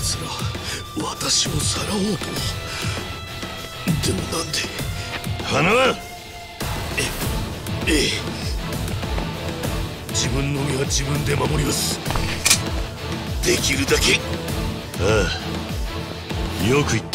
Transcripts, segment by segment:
奴ら私をさらおうと。でもなんで。 花はええ、自分の身は自分で守ります。できるだけ。 ああ、よく言った。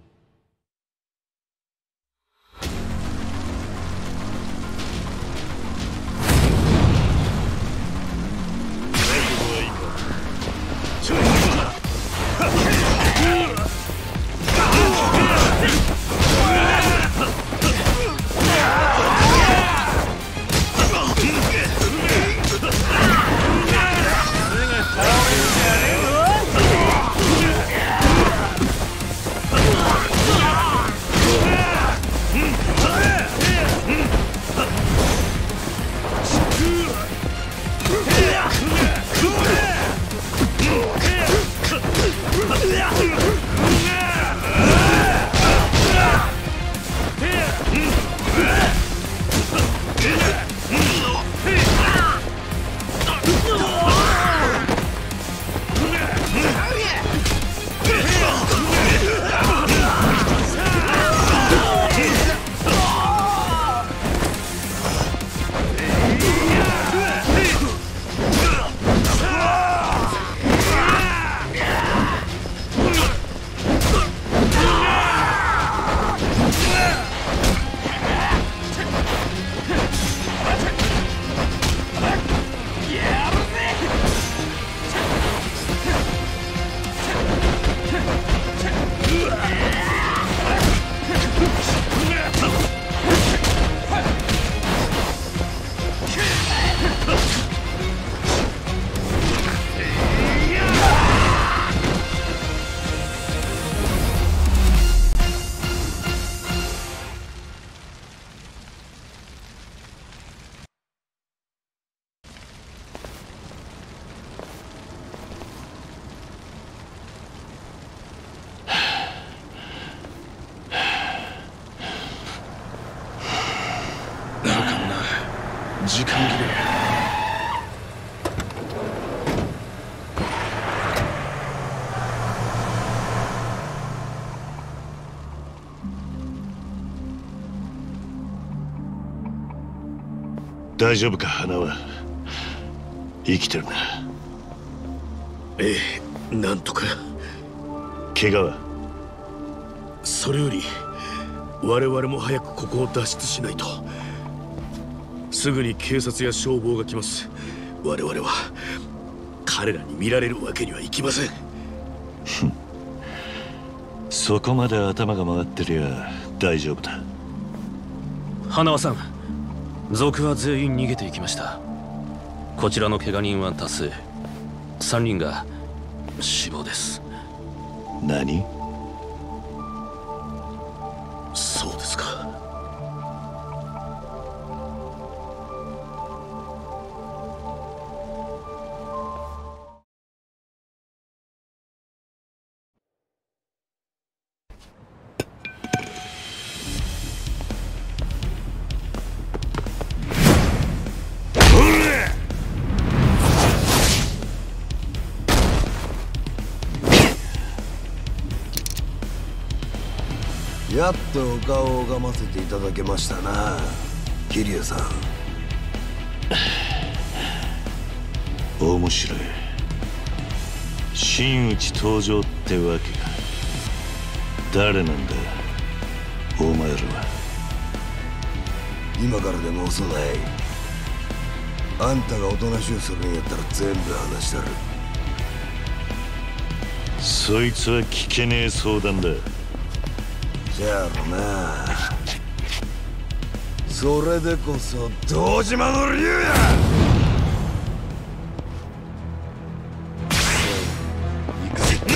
時間切れ。 大丈夫か、花は。生きてるな。 ええ、なんとか。 怪我は？ それより我々も早くここを脱出しないと。すぐに警察や消防が来ます。我々は彼らに見られるわけにはいきません。 そこまで頭が回ってりゃ大丈夫だ。 花輪さん、族は全員逃げていきました。こちらの怪我人は多数。3人が死亡です。 何？ そうですか。 やっとお顔を拝ませていただけましたな、桐生さん。 面白い。真打ち登場ってわけか。誰なんだお前らは。 今からでも遅ない。あんたがおとなしゅうするんやったら全部話したる。 そいつは聞けねえ相談だ。 じゃろな。それでこそ堂島の竜や。行くぜ。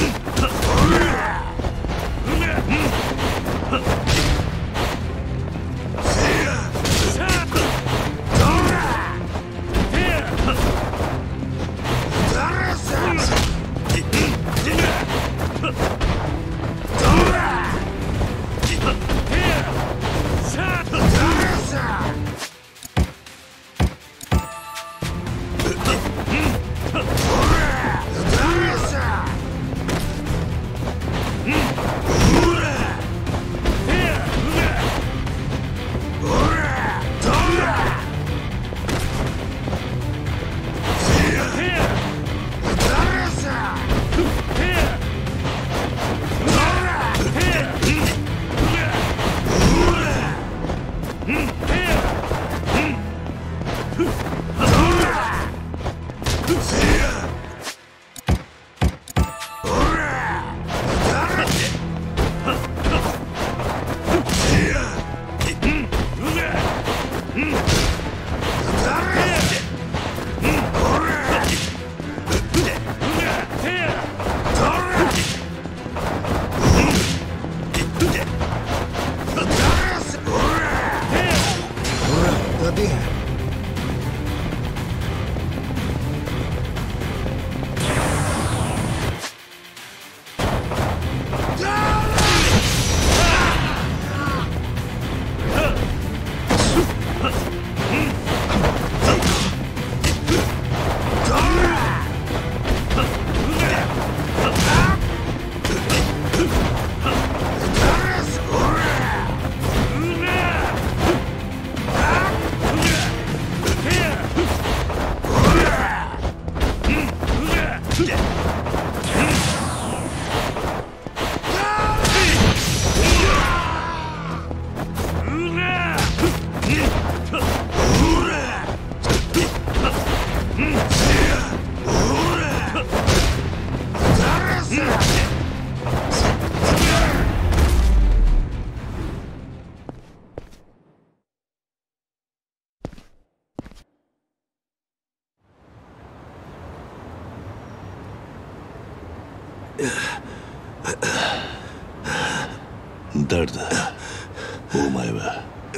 誰だお前は。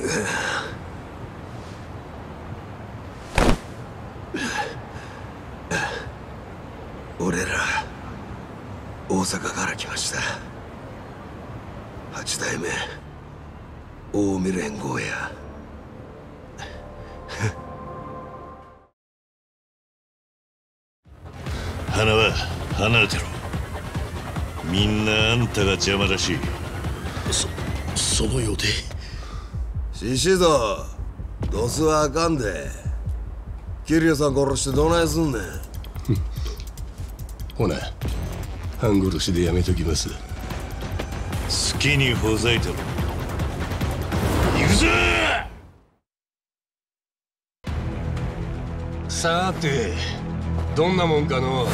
俺ら大阪から来ました。8代目近江連合や。 花は離れてろ。みんなあんたが邪魔だし。 そのようで。 獅子蔵、ドスはあかんで。桐生さん殺してどないすんねん。 ほな半殺しでやめときます。 好きにほざいてろ。行くぞ。 さてどんなもんかの。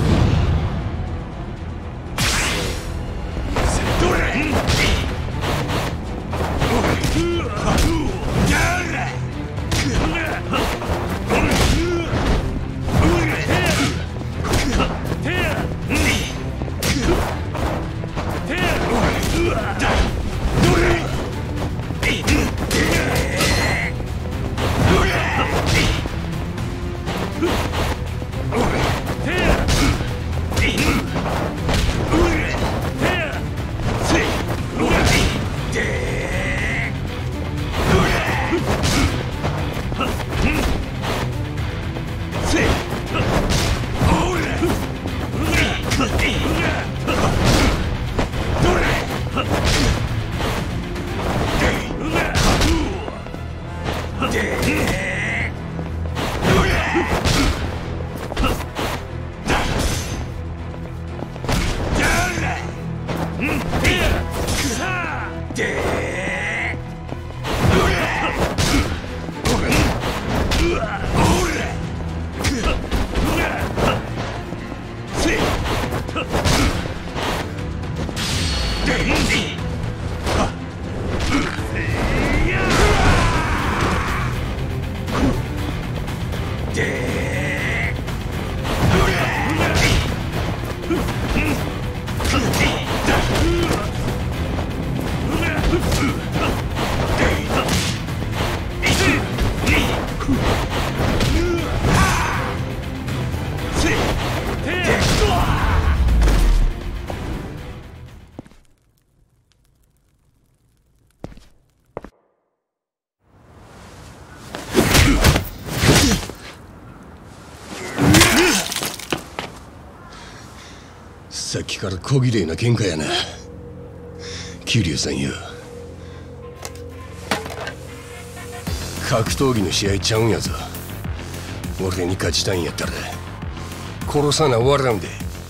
さっきから小綺麗な喧嘩やな桐生さんよ。格闘技の試合ちゃうんやぞ。俺に勝ちたいんやったら殺さな終わらんで。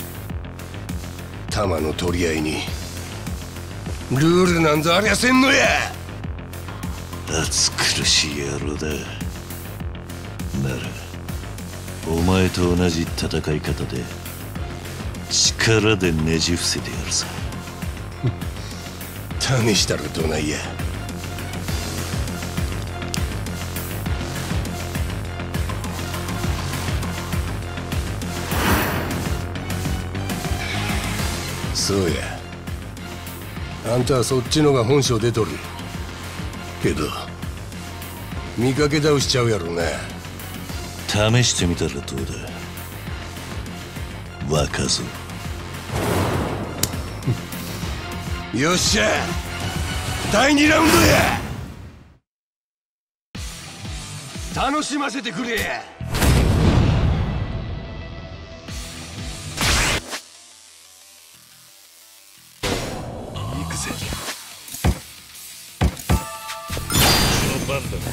弾の取り合いにルールなんざありゃせんのや。 暑苦しい野郎だ。ならお前と同じ戦い方で力でねじ伏せてやるさ。 試したらどないや。そうや、あんたはそっちのが本性出とるけど見かけ倒しちゃうやろな。 試してみたらどうだ若造。 よっしゃ第2ラウンドや。楽しませてくれや。行くぜ。 この番だ。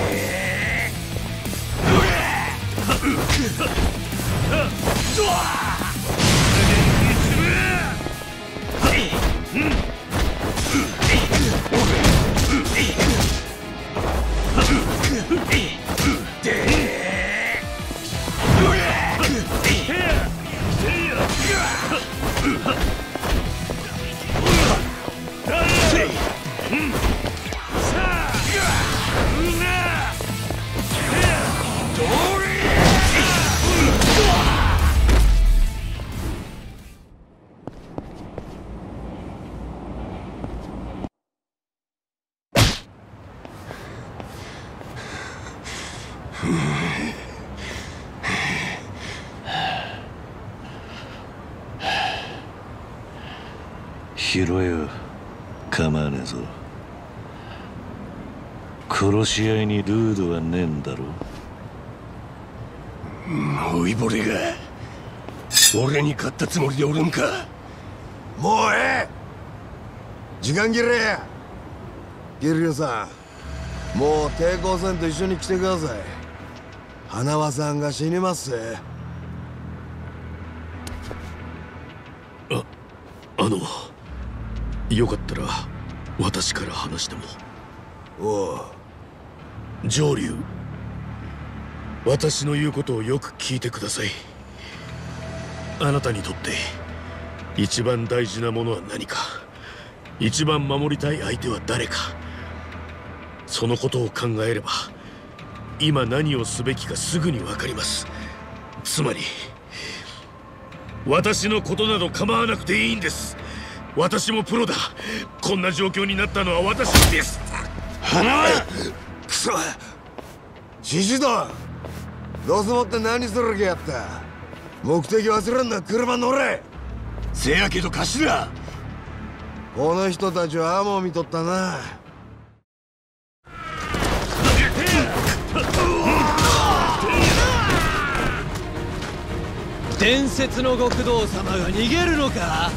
拾えよ、構わねえぞ。殺し合いにルールはねえんだろ。 老いぼれが俺に勝ったつもりでおるんか。 もうええ、時間切れや。キリュウさん、もう抵抗戦と一緒に来てください。花輪さんが死にますぜ。 よかったら私から話しても。 おう。 上流、私の言うことをよく聞いてください。あなたにとって一番大事なものは何か、一番守りたい相手は誰か、そのことを考えれば今何をすべきかすぐに分かります。つまり私のことなど構わなくていいんです。私もプロだ。こんな状況になったのは私です。 花輪くそ、獅子だ。どうせもって何する気やった。目的忘れんな、車乗れ。 せやけど頭、 この人たちはアモを見とったな。 伝説の極道様が逃げるのか。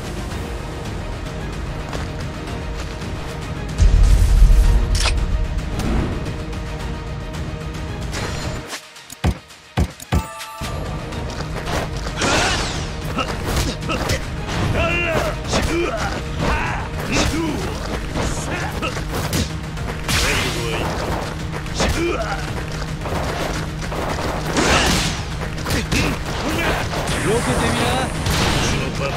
よけてみな。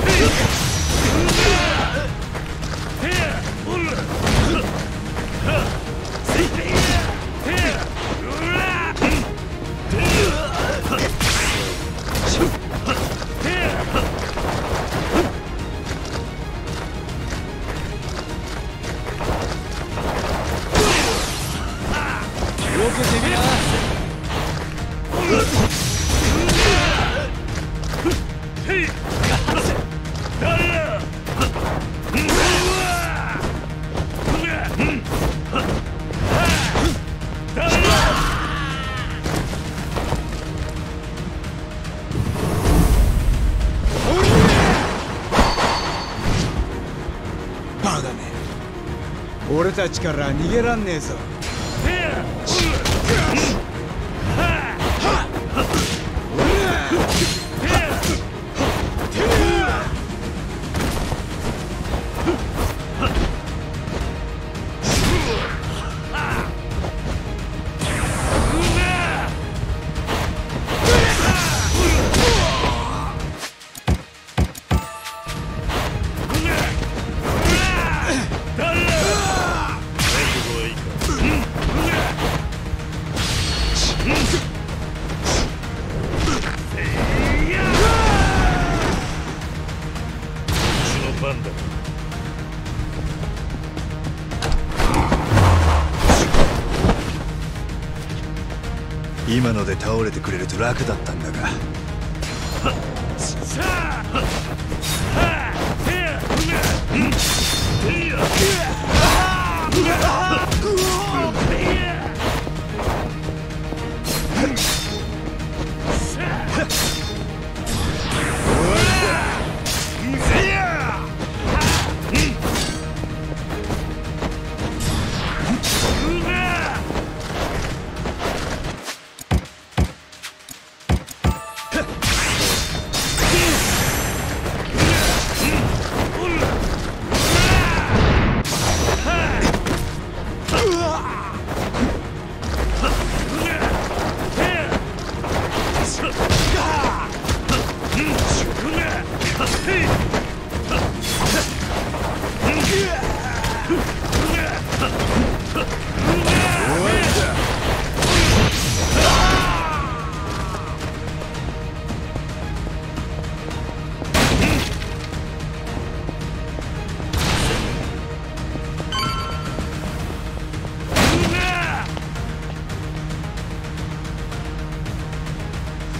よけてみな。バカめ、俺たちから逃げらんねえぞ。今ので倒れてくれると楽だったんだが。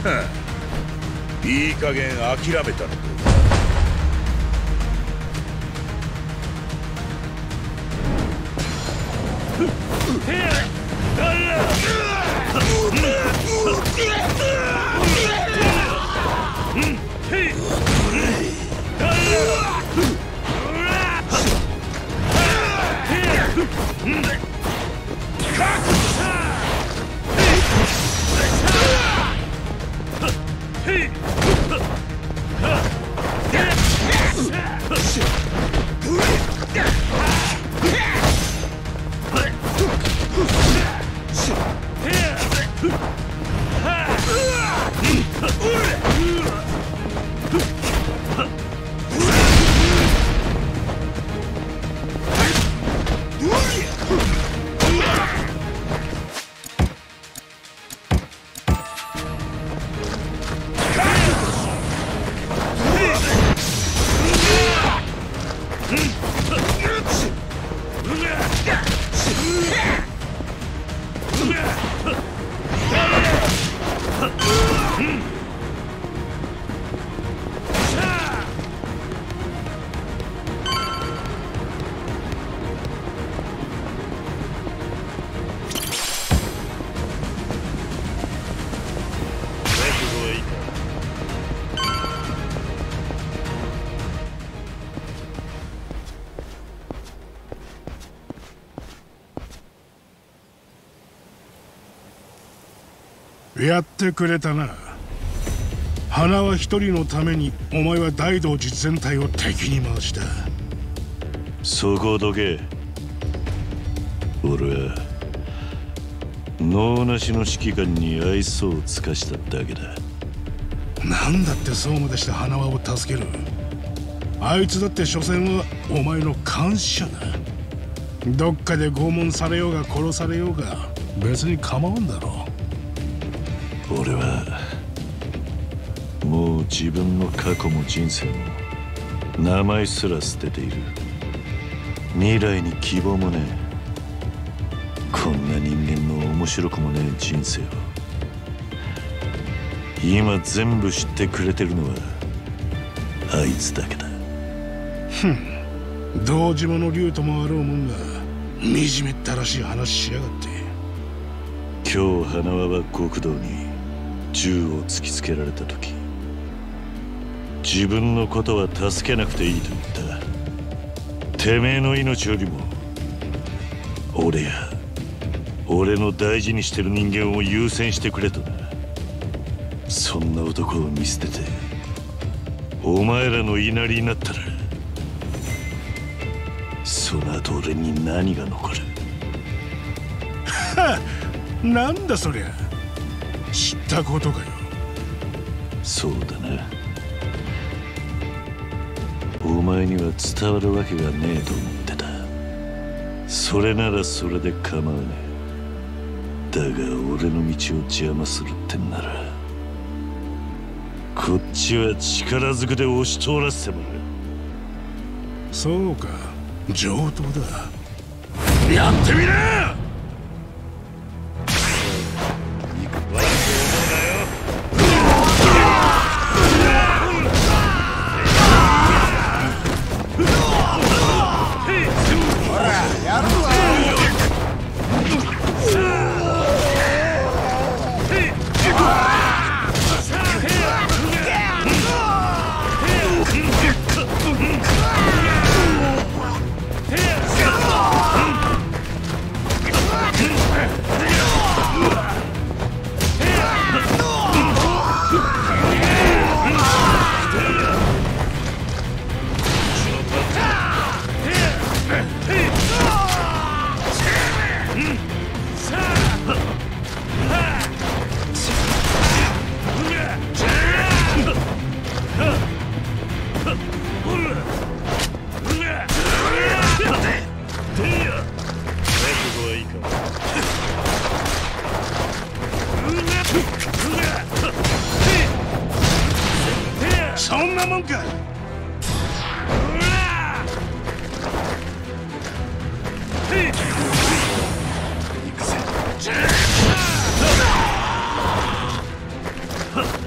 いい加減諦めたのか。 やってくれたな。花は一人のためにお前は大道寺全体を敵に回した。 そこどけ。俺は能なしの指揮官に愛想を尽かしただけだ。 なんだってそうまでして花輪を助ける。あいつだって所詮はお前の監視者だ。どっかで拷問されようが殺されようが別に構わんだろう。 俺はもう自分の過去も人生も名前すら捨てている。未来に希望もねえ。こんな人間の面白くもねえ人生を今全部知ってくれてるのはあいつだけだ。 堂島の竜ともあろうもんが惨めったらしい話しやがって。 今日花輪は極道に銃を突きつけられた時、自分のことは助けなくていいと言った。てめえの命よりも俺や俺の大事にしてる人間を優先してくれとな。そんな男を見捨ててお前らの言いなりになったらその後俺に何が残る。 はっ、なんだそりゃ。知ったことかよ。 そうだな。お前には伝わるわけがねえと思ってた。それならそれで構わねえ。だが俺の道を邪魔するってんならこっちは力ずくで押し通らせてもらう。 そうか、上等だ。やってみな。そんなもんか。行くぜ。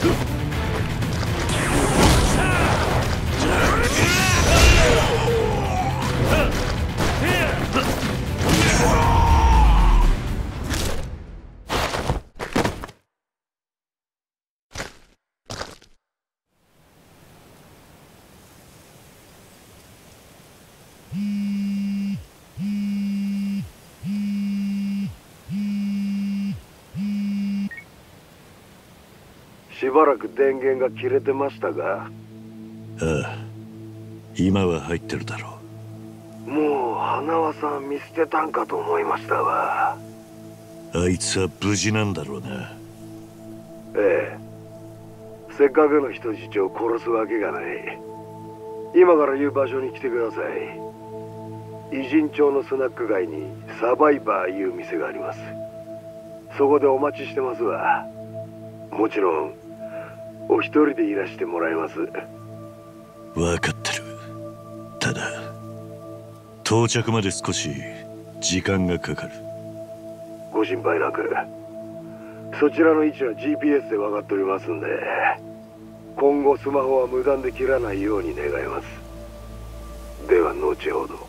しばらく電源が切れてましたが。 ああ、今は入ってるだろう。もう花輪さん見捨てたんかと思いましたわ。 あいつは無事なんだろうな。 ええ、せっかくの人質を殺すわけがない。今から言う場所に来てください。偉人町のスナック街にサバイバーいう店があります。そこでお待ちしてますわ。もちろんお一人でいらしてもらいます。 分かってる。ただ到着まで少し時間がかかる。 ご心配なく。そちらの位置は GPS で分かっておりますんで、今後スマホは無断で切らないように願います。では後ほど。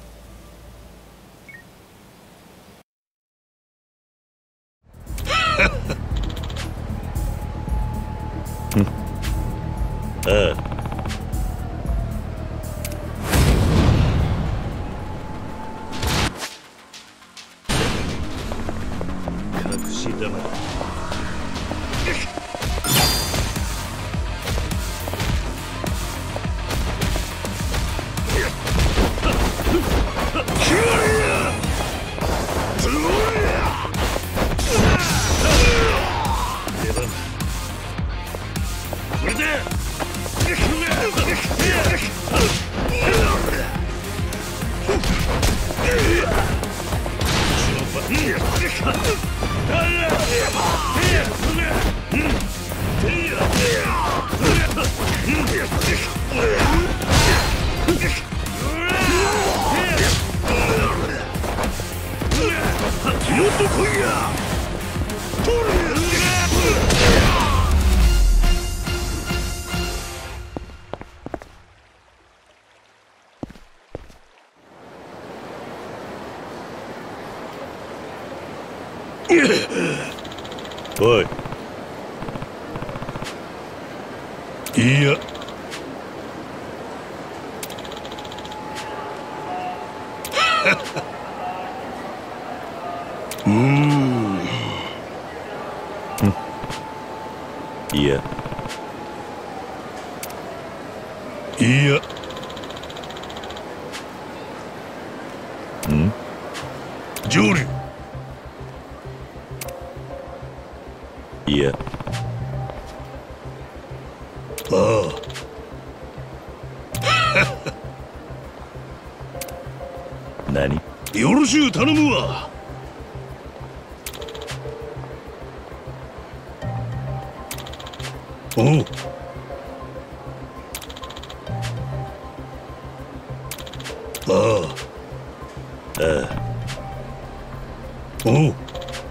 ああ、隠し玉。これでもっと来いや。おい、いや、いや、いや、ジョーリー。いや、ああ。何？よろしゅう頼むわ。おう。ああ。ああ。おう。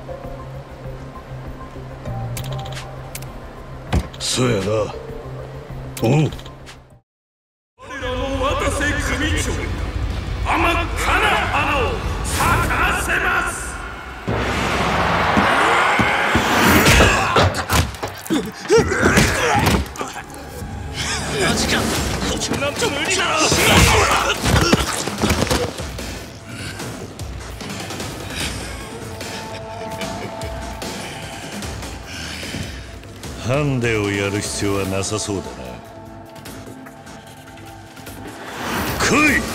そうやな。おう。 我らの渡瀬組長、甘っかな穴を咲かせます。マジか、こっちなんと無理だ。 ハンデをやる必要はなさそうだな。来い。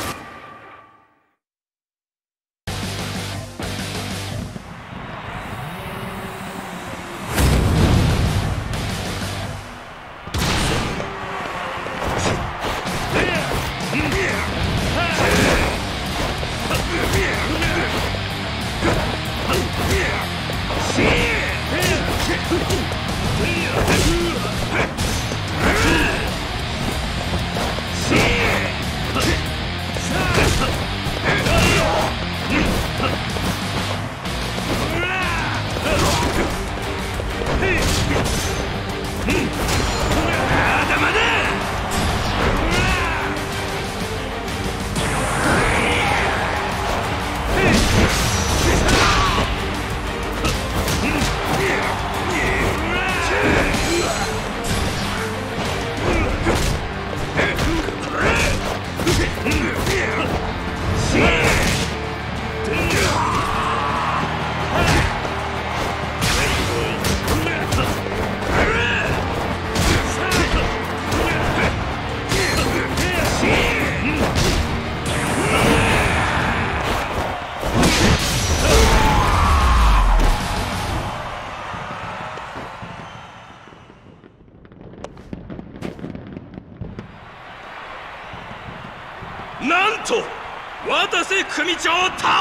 なんと渡瀬組長倒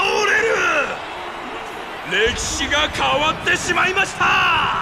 れる。歴史が変わってしまいました。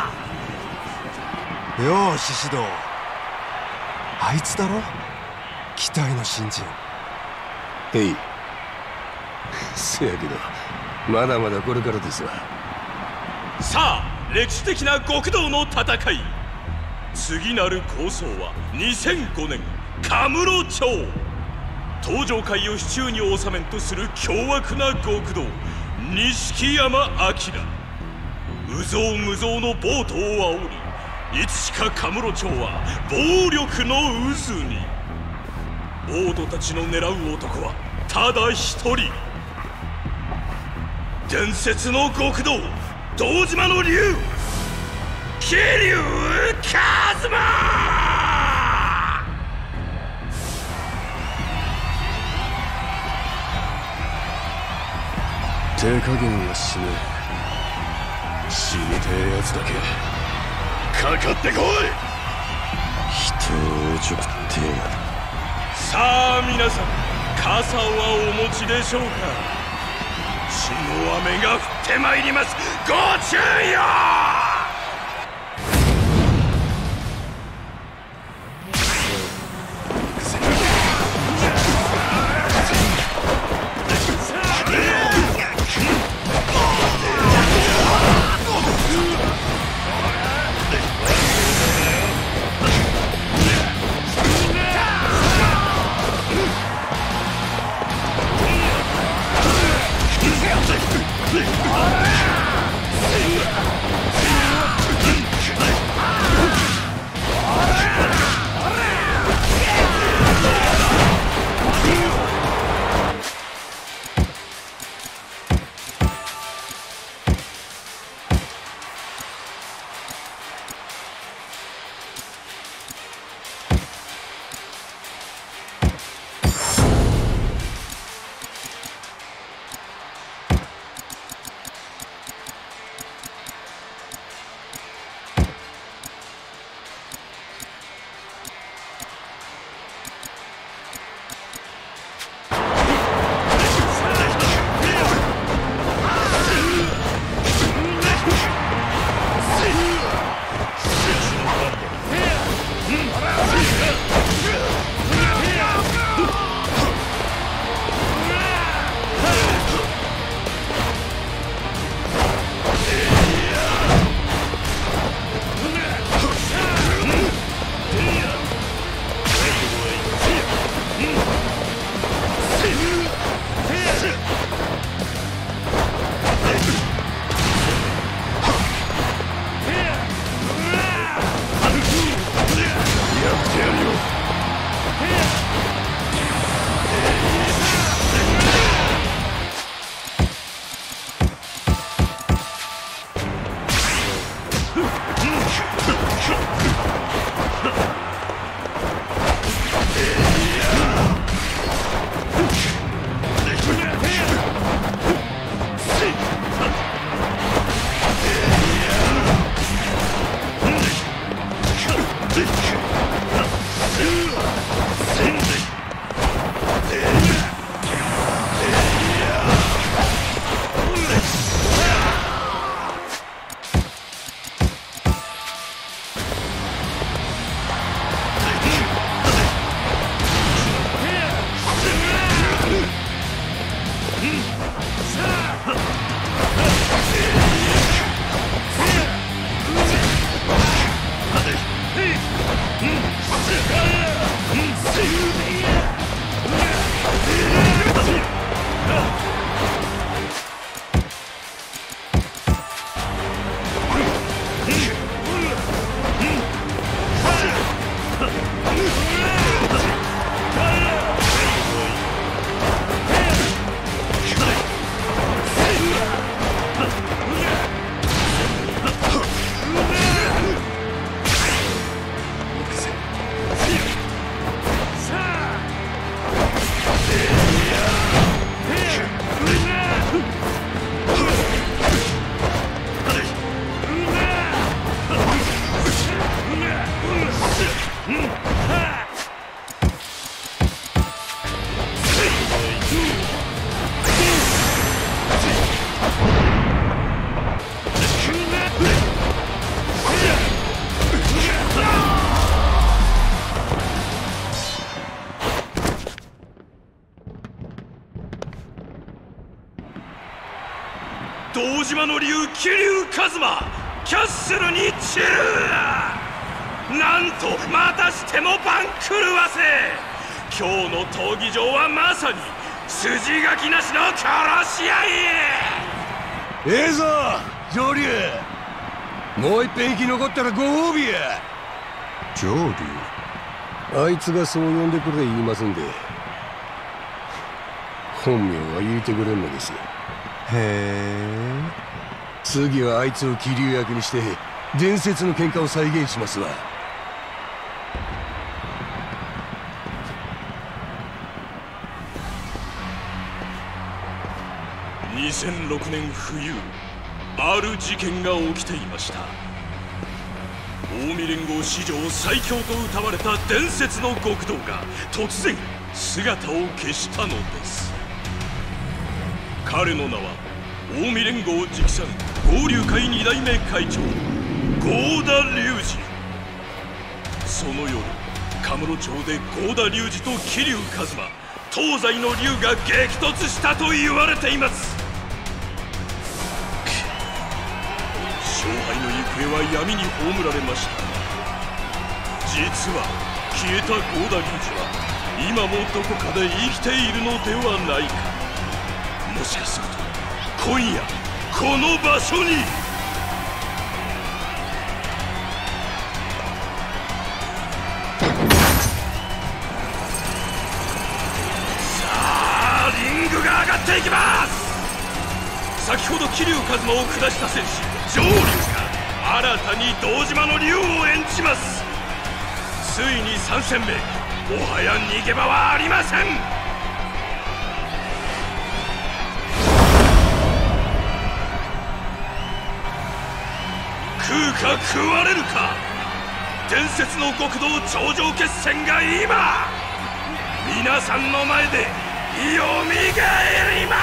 よう獅子堂、あいつだろ、期待の新人。 へい。せやけどまだまだこれからですわ。 さあ歴史的な極道の戦い、次なる構想は2005年カムロ町。東上界を手中に収めんとする凶悪な極道錦山明。有象無象の暴徒を煽り、いつしかカムロ町は暴力の渦に。暴徒たちの狙う男はただ一人、伝説の極道堂島の竜、桐生一馬。 手加減はしねえ。死にてえやつだけかかってこい。 人をおちょくってやる。 さあ皆さん、傘はお持ちでしょうか。血の雨が降ってまいります。ご注意よ。 堂島の竜桐生一馬キャッスルに散る。なんとまたしても番狂わせ。今日の闘技場はまさに筋書きなしの殺し合い。 ええぞ上流、もう一遍生き残ったらご褒美や。 上流、 あいつがそう呼んでくれ言いますんで、本名は言うてくれんのです。 へえ。 次はあいつを桐生役にして伝説の喧嘩を再現しますわ。 2006年冬、ある事件が起きていました。近江連合史上最強と謳われた伝説の極道が突然姿を消したのです。彼の名は近江連合直参合流会2代目会長合田隆二。その夜、カムロ町で合田隆二と桐生一馬、東西の竜が激突したと言われています。勝敗の行方は闇に葬られました。実は消えた合田隆二は今もどこかで生きているのではないか。もしかすると今夜この場所に。さあリングが上がっていきます。先ほど桐生一馬を下した戦士上流が新たに堂島の竜を演じます。ついに3戦目、もはや逃げ場はありません。食うか食われるか、伝説の極道頂上決戦が今皆さんの前でよみがえります。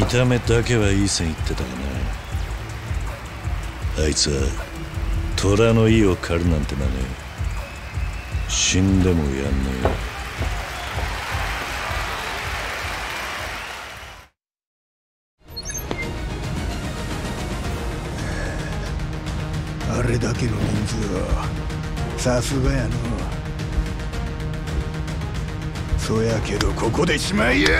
た目だけはいい線いってたがな。あいつは虎の意を狩るなんてなね、死んでもやんねえよ。 あれだけの人数はさすがやの。そやけどここでしまいや。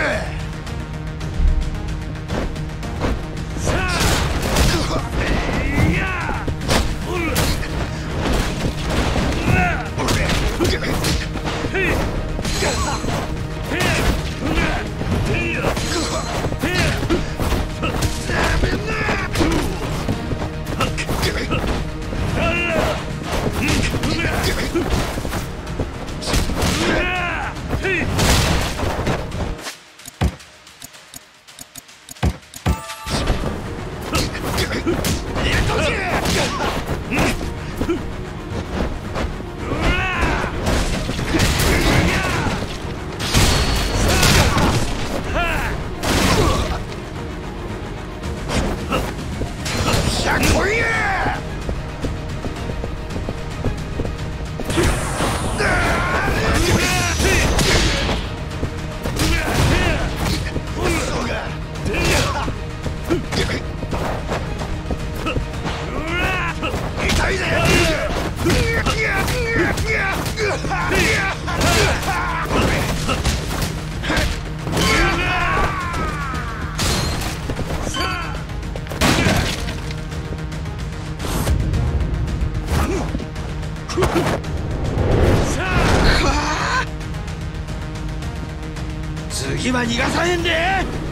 次は逃がさへんで。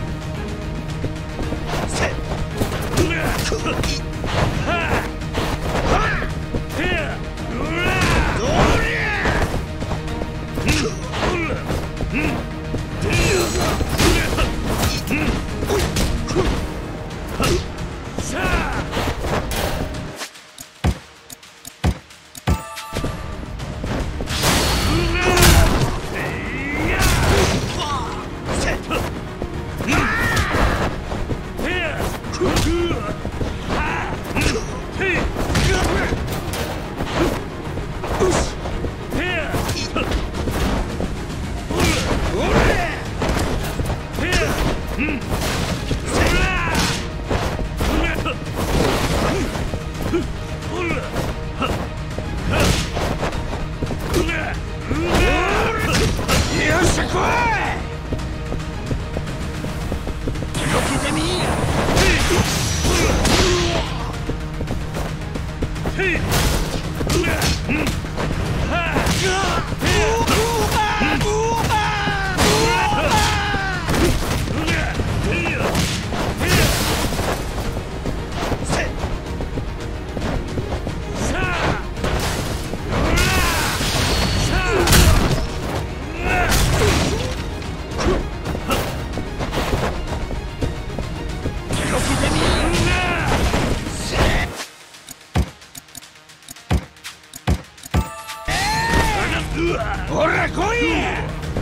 ほら来いや。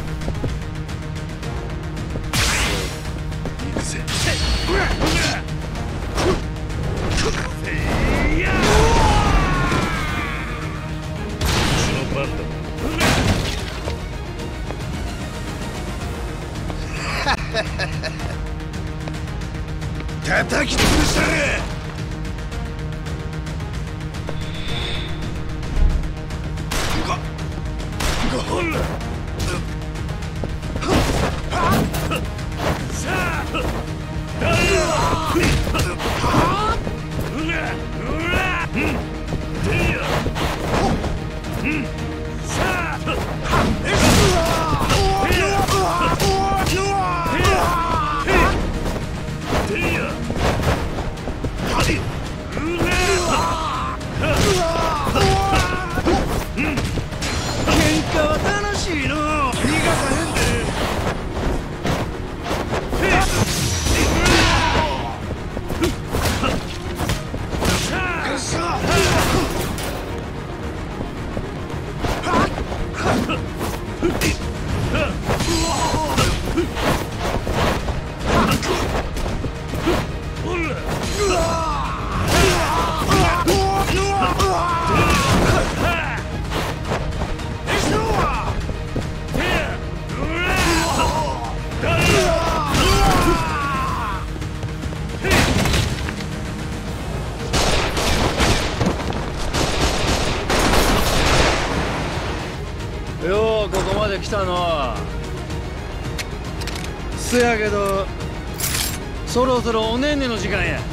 行くぜ。その番だ。叩き潰したれ。 で来たの。せやけどそろそろおねんねの時間や。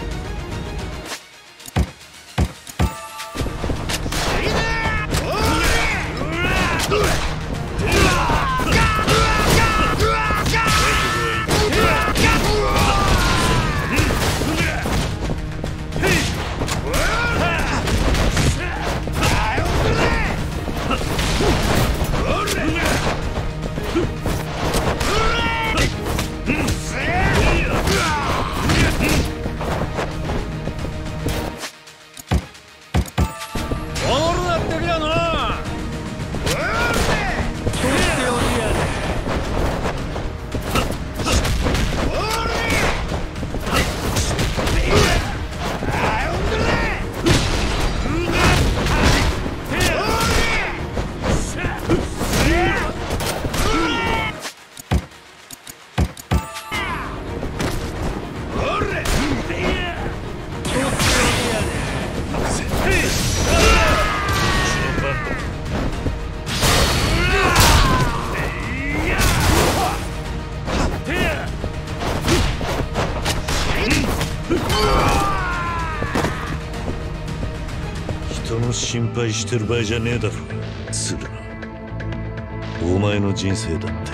人の心配してる場合じゃねえだろ鶴野。お前の人生だって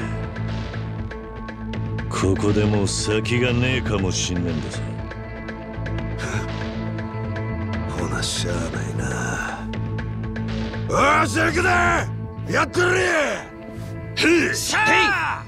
ここでもう先がねえかもしんねえんだぞ。 ほなしゃあないな。おーしゃくだやってるへいしゃあ。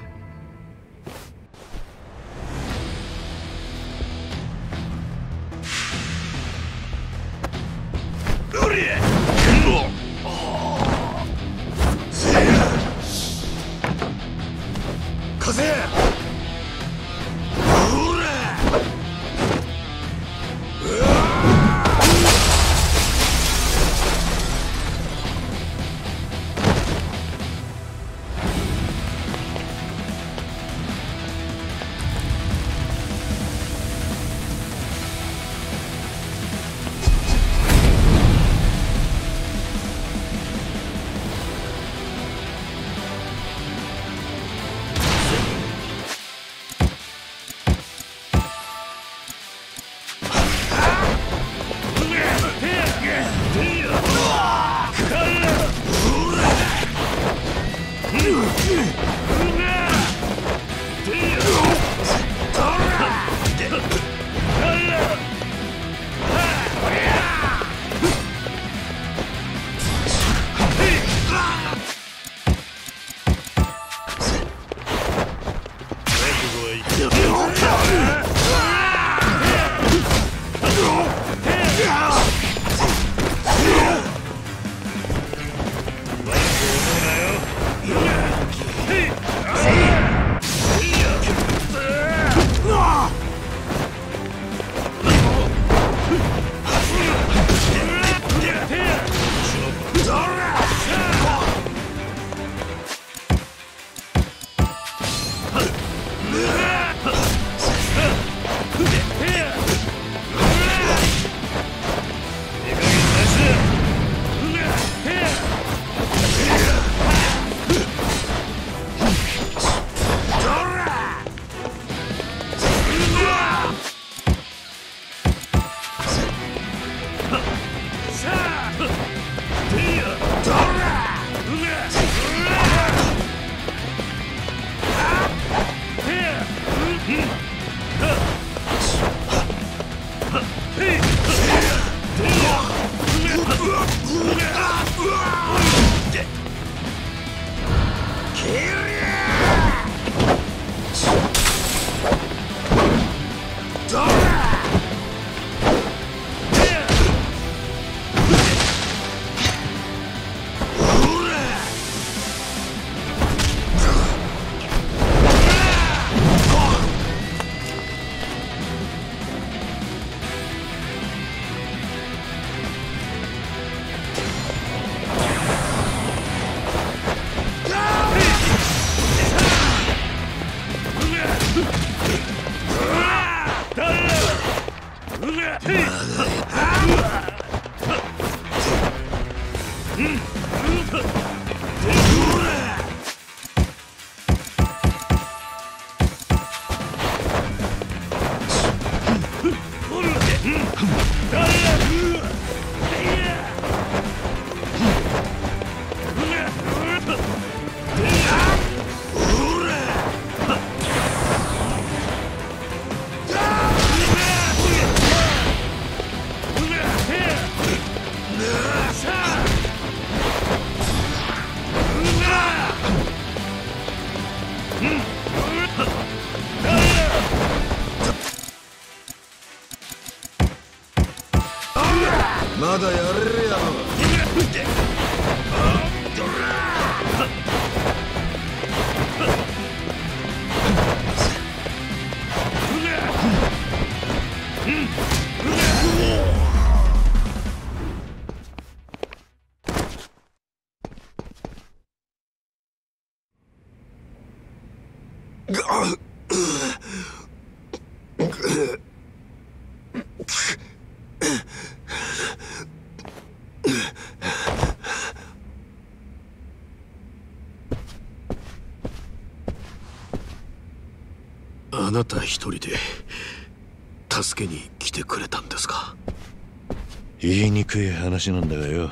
あなた一人で助けに来てくれたんですか？ 言いにくい話なんだがよ。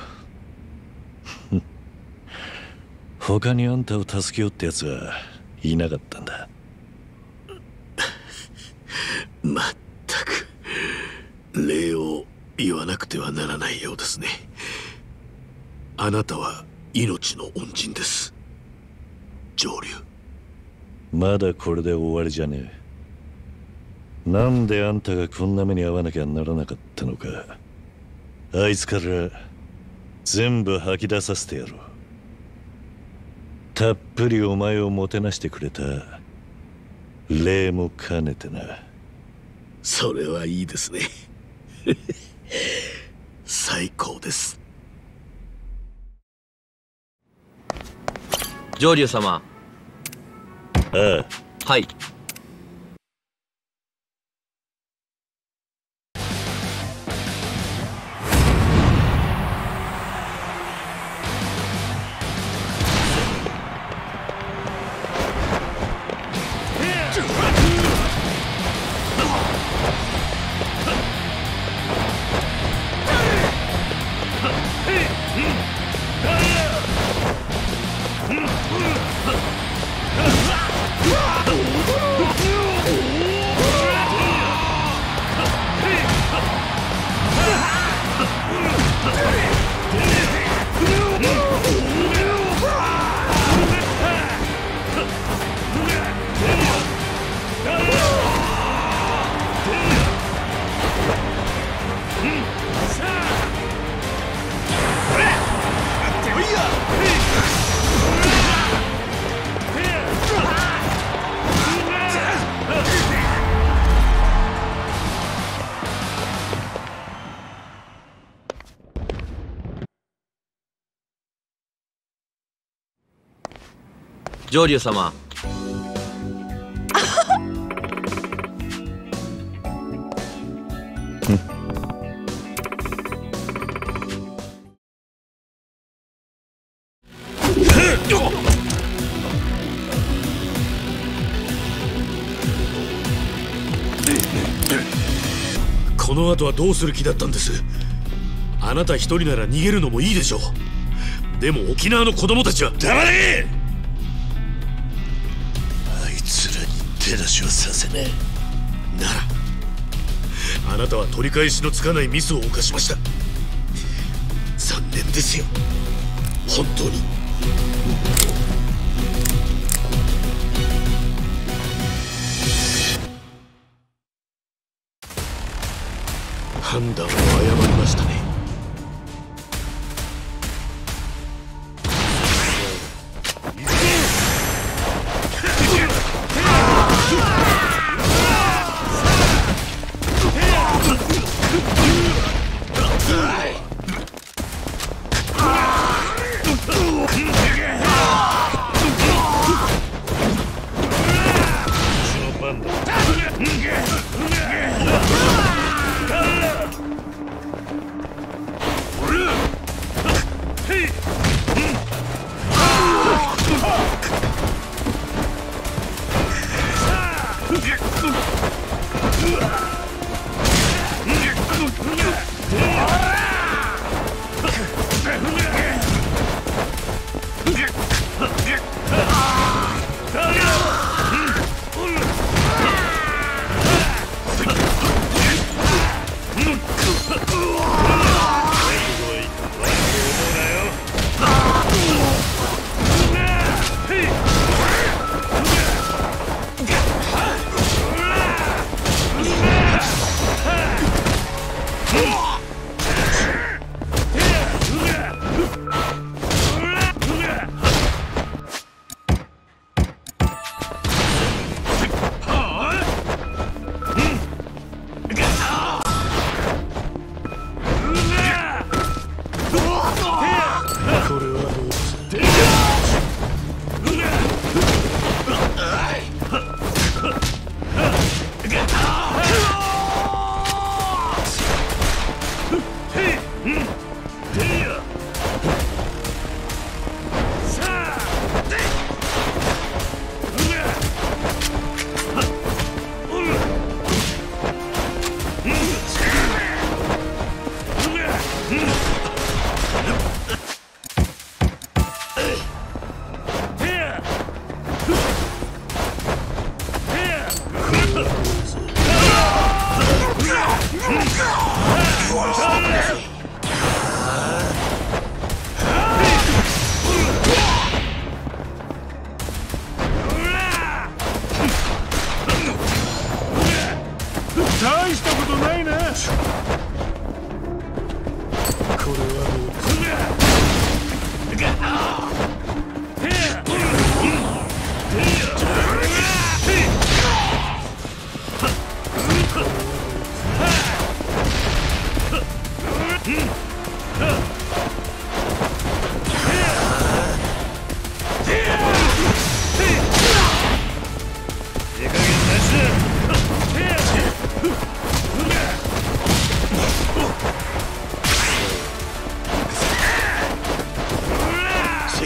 他にあんたを助けようってやつはいなかったんだ。 まったく礼を言わなくてはならないようですね。あなたは命の恩人です、上流。 まだこれで終わりじゃねえ。なんであんたがこんな目に遭わなきゃならなかったのか、あいつから全部吐き出させてやろう。たっぷりお前をもてなしてくれた礼も兼ねてな。 それはいいですね。最高です。 上流様。 ああ、 はい。上流様。 この後はどうする気だったんです？あなた一人なら逃げるのもいいでしょう。でも沖縄の子供たちは。 黙れ！あいつらに手出しはさせねえ。ならあなたは取り返しのつかないミスを犯しました。残念ですよ、本当に。判断を誤りましたね。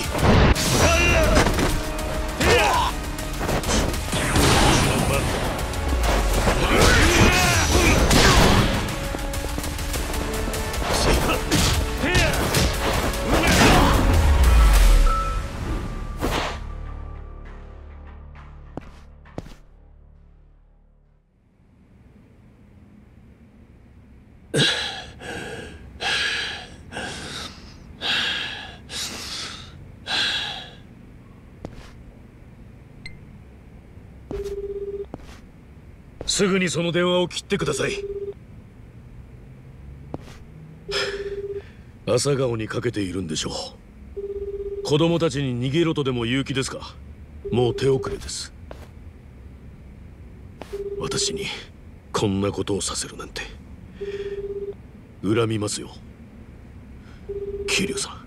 い。すぐにその電話を切ってください。朝顔にかけているんでしょう。子供たちに逃げろとでも言う気ですか。もう手遅れです。私にこんなことをさせるなんて恨みますよ、桐生さん。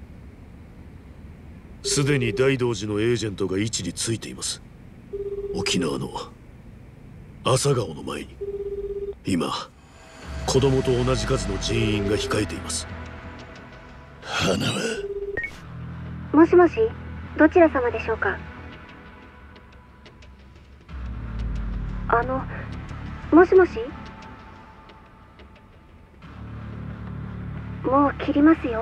すでに大道寺のエージェントが位置についています。沖縄の朝顔の前に今子供と同じ数の人員が控えています。花は。 もしもし、どちら様でしょうか。もしもし、もう切りますよ。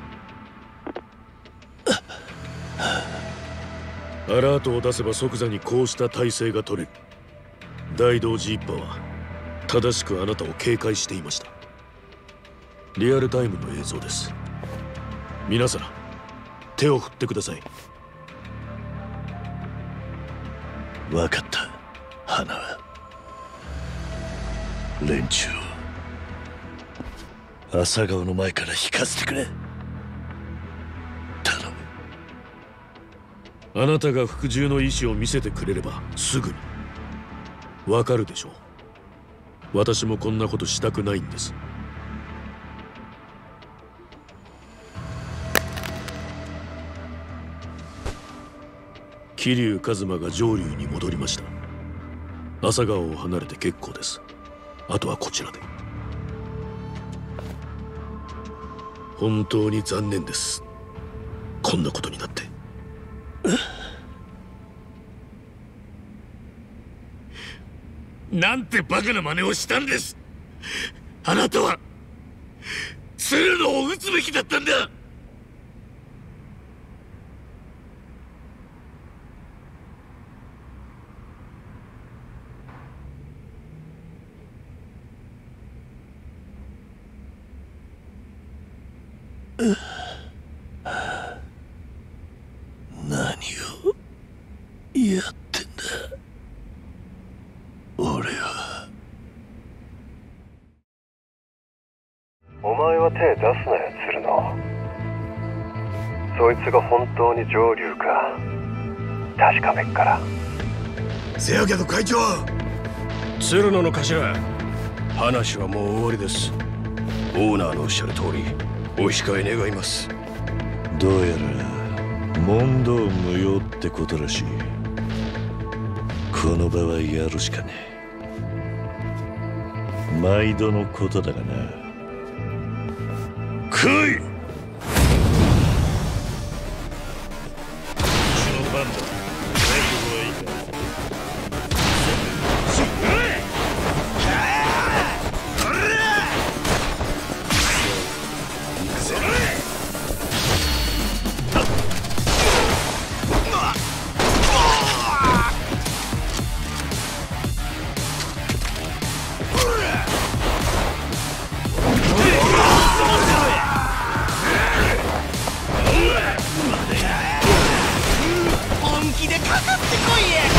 アラートを出せば即座にこうした体制が取れる。大道寺一派は正しくあなたを警戒していました。リアルタイムの映像です。皆さん手を振ってください。 分かった、花は。連中を朝顔の前から引かせてくれ。頼む。 あなたが服従の意思を見せてくれればすぐにわかるでしょう。私もこんなことしたくないんです。桐生一馬が上流に戻りました。朝顔を離れて結構です。あとはこちらで。本当に残念です、こんなことになって。なんてバカな真似をしたんです。あなたは鶴野を撃つべきだったんだ。 何をやってんだ俺は。 お前は手出すなよ、鶴野。そいつが本当に上流か確かめっから。 せやけど会長、 鶴野の頭、話はもう終わりです。オーナーのおっしゃる通りお控え願います。 どうやら問答無用ってことらしい。この場はやるしかねえ。毎度のことだがな。来い。 うちの番だ。覚悟はいいか。 本気でかかってこいや。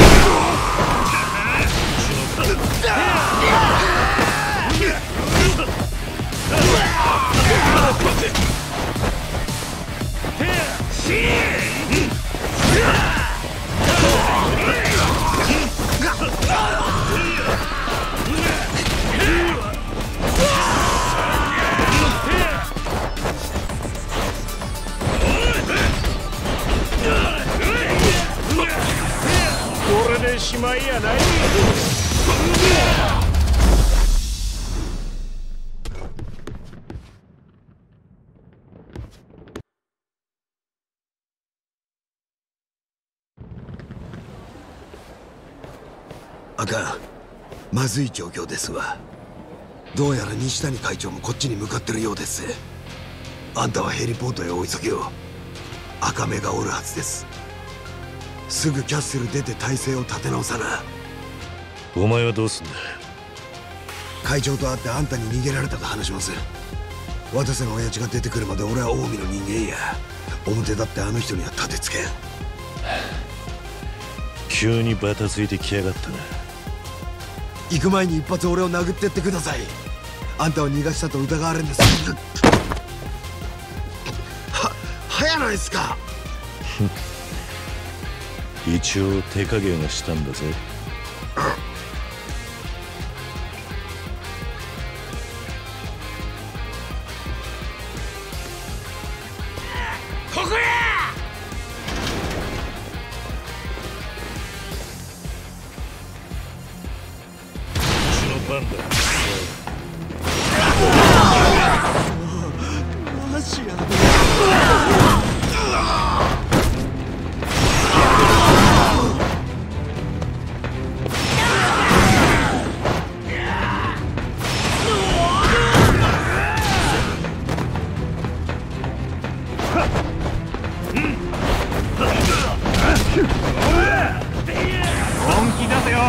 これでしまいやない。 あかん。まずい状況ですわ。どうやら西谷会長もこっちに向かってるようです。あんたはヘリポートへ追いつけよ。赤目がおるはずです。すぐキャッスル出て体勢を立て直さな。 お前はどうすんだ。 会長と会ってあんたに逃げられたと話します。渡瀬の親父が出てくるまで俺は近江の人間や。表だってあの人には立てつけん。 急にバタついてきやがったな。 行く前に一発俺を殴ってってください。あんたを逃がしたと疑われるんです。はやないですか。 一応手加減はしたんだぜ。 ここや。 番だ。 マジやべ本気出せよ。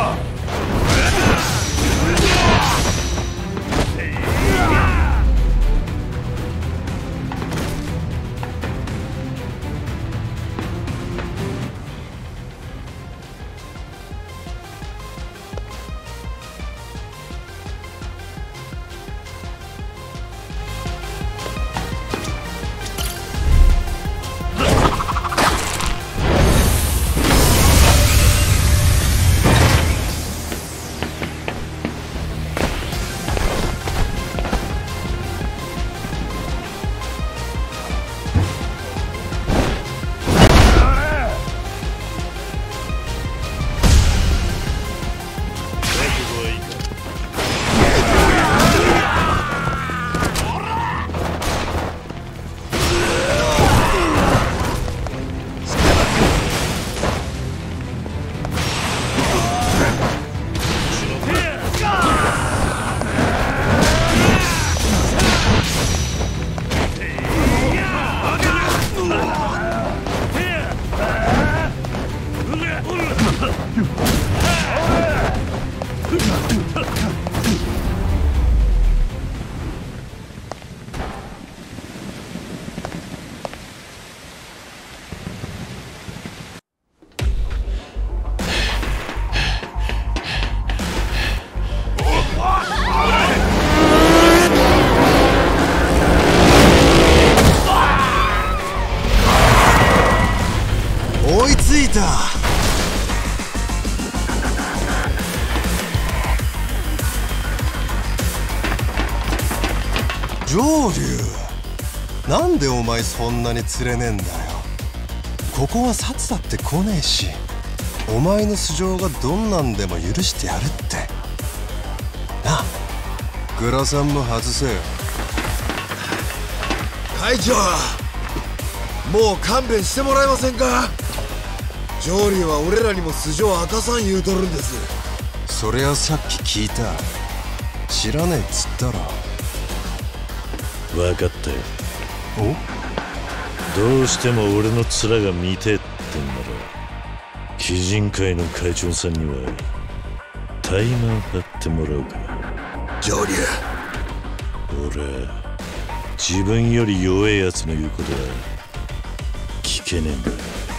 追いついた。 上流、なんでお前そんなに釣れねえんだよ。ここは札だって来ねえし、お前の素性がどんなんでも許してやるってなあ。グラさんも外せよ。 会長、もう勘弁してもらえませんか。上流は俺らにも素性明かさん言うとるんです。 そりゃさっき聞いた。知らねえっつったろ。 分かったよ。どうしても俺の面が見てえってんなら、鬼人会の会長さんには怠慢張ってもらうか。 上流、 俺自分より弱えやつの言うことは聞けねえんだ。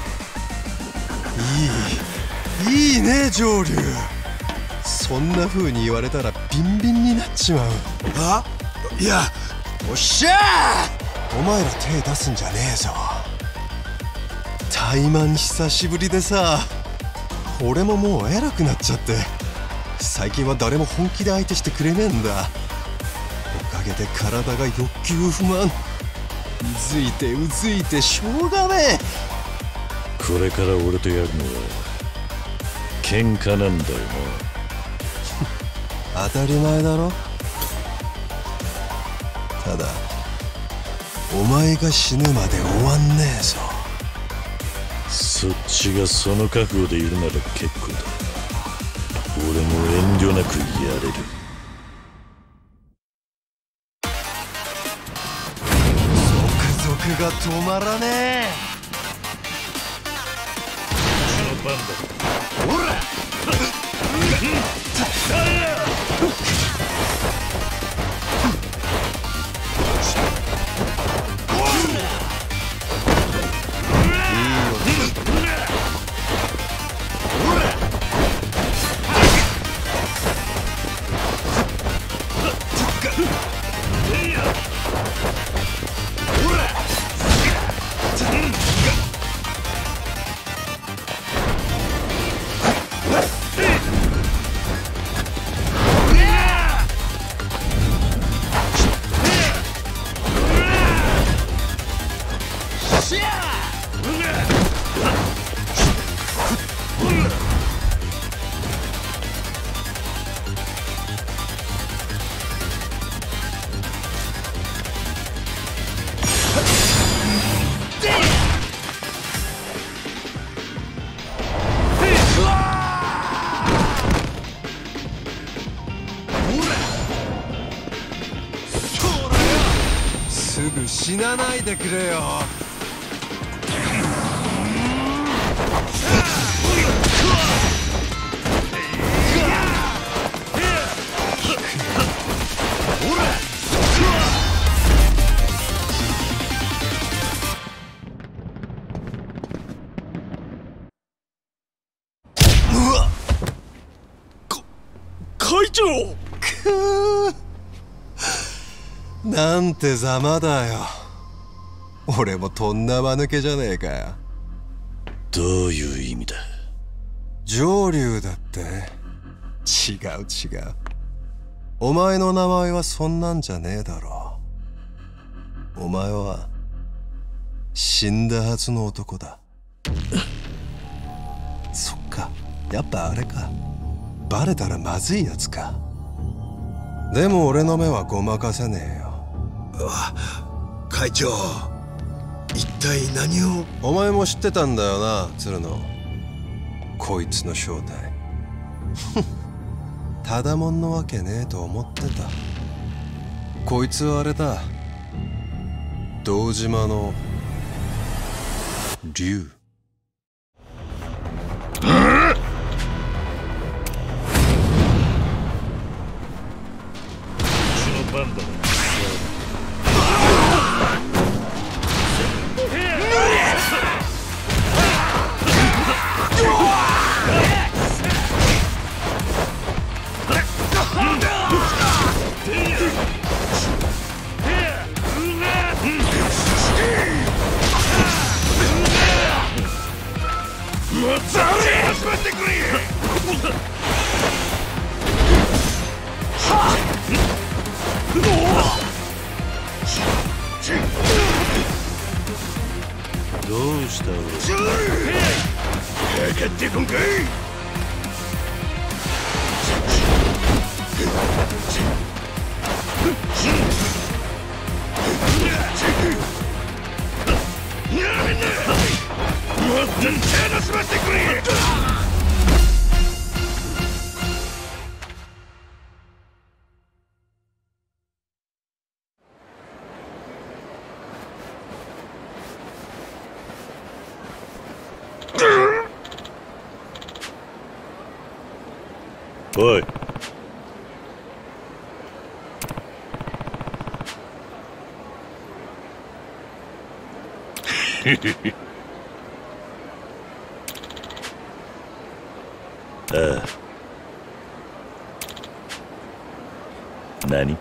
いいね上流。そんな風に言われたらビンビンになっちまう。 あ、いや、 おっしゃー、お前ら手出すんじゃねえぞ。怠慢久しぶりでさ、俺ももう偉くなっちゃって、最近は誰も本気で相手してくれねえんだ。おかげで体が欲求不満、うずいてうずいてしょうがねえ。 これから俺とやるのは喧嘩なんだよな。当たり前だろ。ただお前が死ぬまで終わんねえぞ。 そっちがその覚悟でいるなら結構だ。 俺も遠慮なくやれる。 ゾクゾクが止まらねえ。 うちの番だ。 ほらすぐ死なないでくれよ。 会長なんてざまだよ。俺もとんだ間抜けじゃねえかよ。 どういう意味だ。 上流だって。違う違う。お前の名前はそんなんじゃねえだろう。お前は死んだはずの男だ。そっか、やっぱあれか。バレたらまずいやつか。でも俺の目はごまかせねえよ。 会長、一体何を。 お前も知ってたんだよな、鶴野。こいつの正体。ただもんのわけねえと思ってた。こいつはあれだ、堂島の竜。 バンドだ。 どうした俺。かかってこんかい。もっと手出しましてくれ。 おい。ああ。何？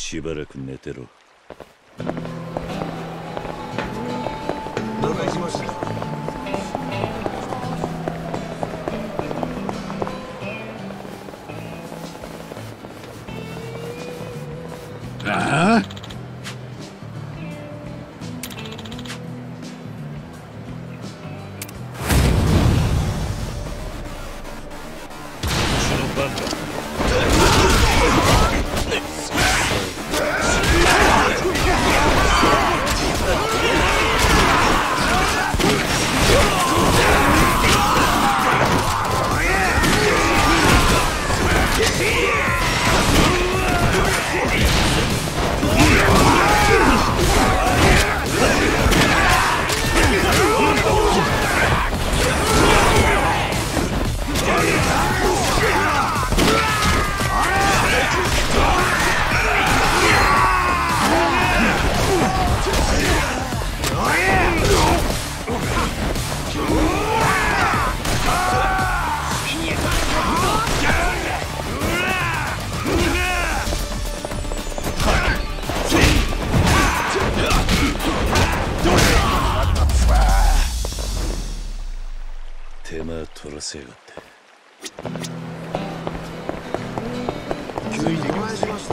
しばらく寝てろ。 了解しました。 ああ、 手間取らせやがって。 急にお願いしました。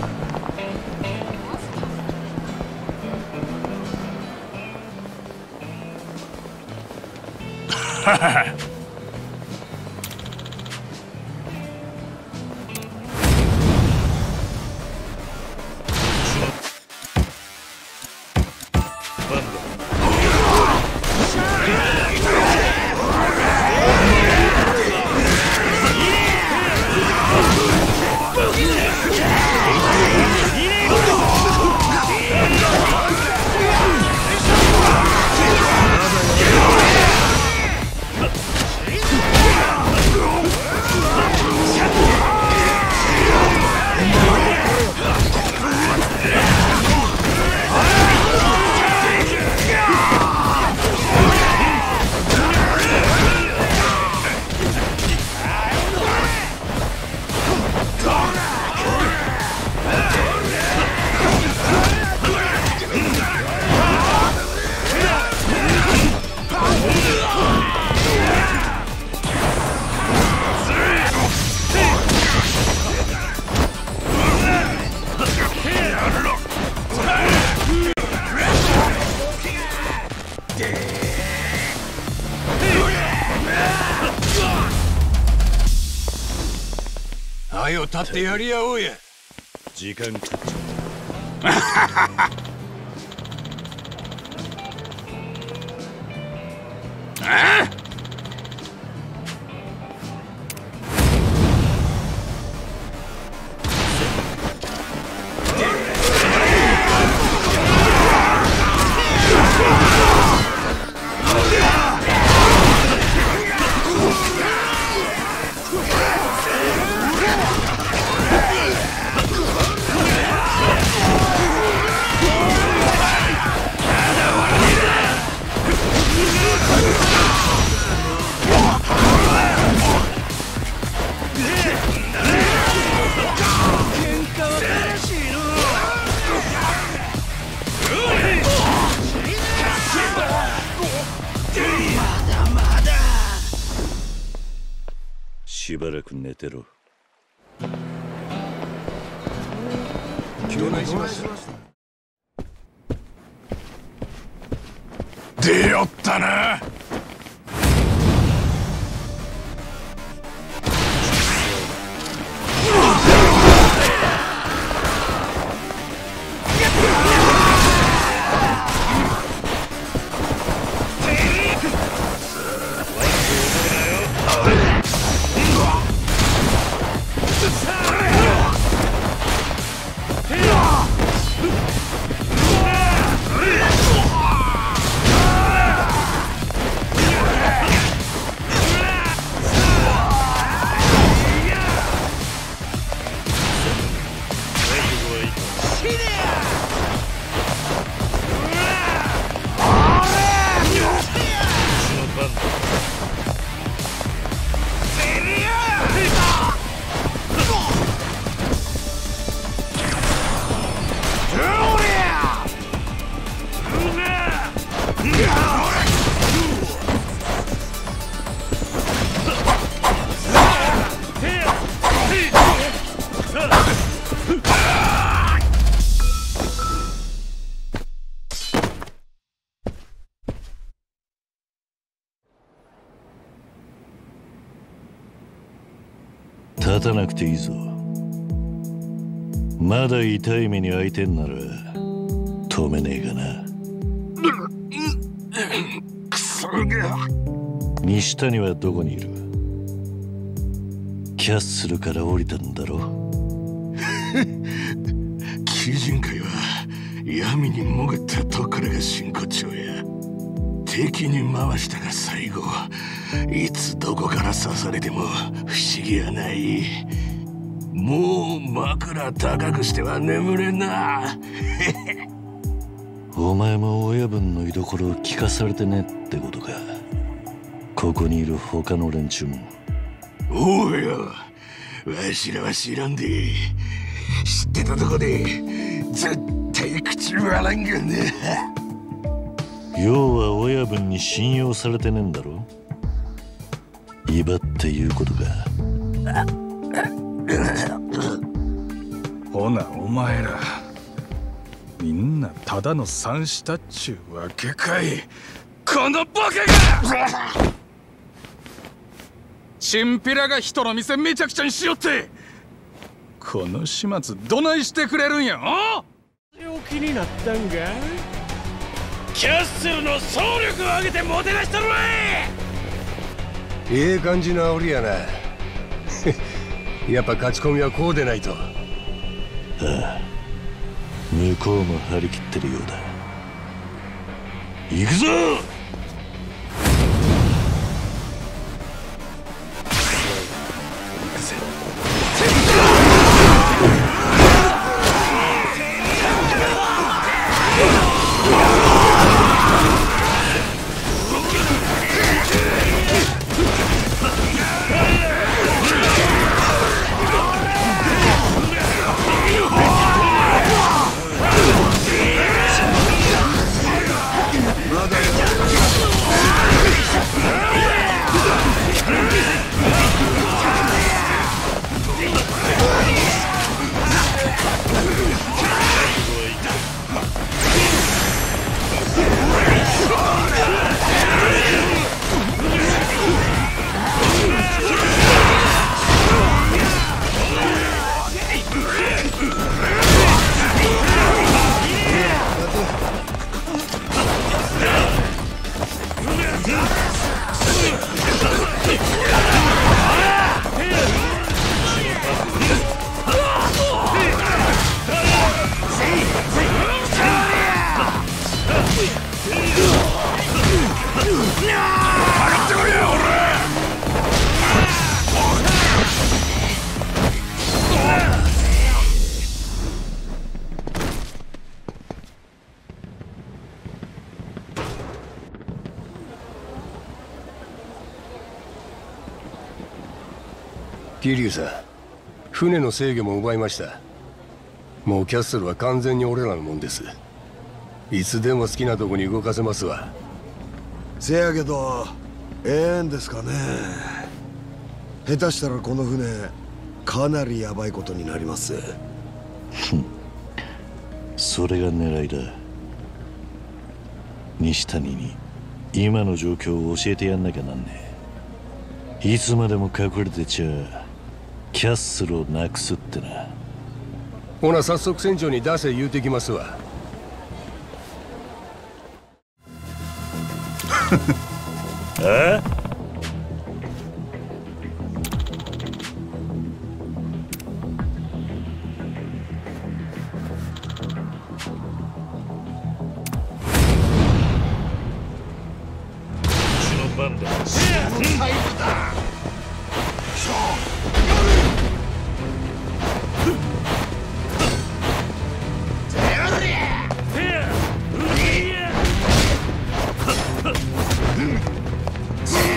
ははは。 はよ立ってやり合おうや。 時間食っちゃう。ああ、 しばらく寝てろ。 お願いしました。 出よったな。 たなくていいぞ。まだ痛い目に遭いてんなら止めねえかな。 クソが。 西谷はどこにいる？キャッスルから降りたんだろ。 鬼人会は闇に潜ったとこからが真骨頂や。敵に回したが最後、いつどこから刺されても不思議はない。もう枕高くしては眠れんな。 お前も親分の居所を聞かされてねってことか。ここにいる他の連中も。 おうよ、わしらは知らんで。知ってたとこで絶対口割らんがね。 要は親分に信用されてねえんだろ。威張って言うことか。 ほなお前らみんなただの三子っちゅうわけかい。このバカがチンピラが人の店めちゃくちゃにしよって、この始末どないしてくれるんや。 お気になったんか。キャッスルの総力を上げてもてなしとるわい。 ええ感じの煽りやな。やっぱ勝ち込みはこうでないと。 ああ、向こうも張り切ってるようだ。行くぞ。 桐生さん、船の制御も奪いました。もうキャッスルは完全に俺らのもんです。いつでも好きなとこに動かせますわ。せやけどええんですかね。下手したらこの船かなりヤバいことになります。 それが狙いだ。西谷に今の状況を教えてやんなきゃなんねえ。いつまでも隠れてちゃキャッスルをなくすってな。 ほな早速船長に出せ言うてきますわ。 あ？ 番だ。 タイムだ。 Yeah!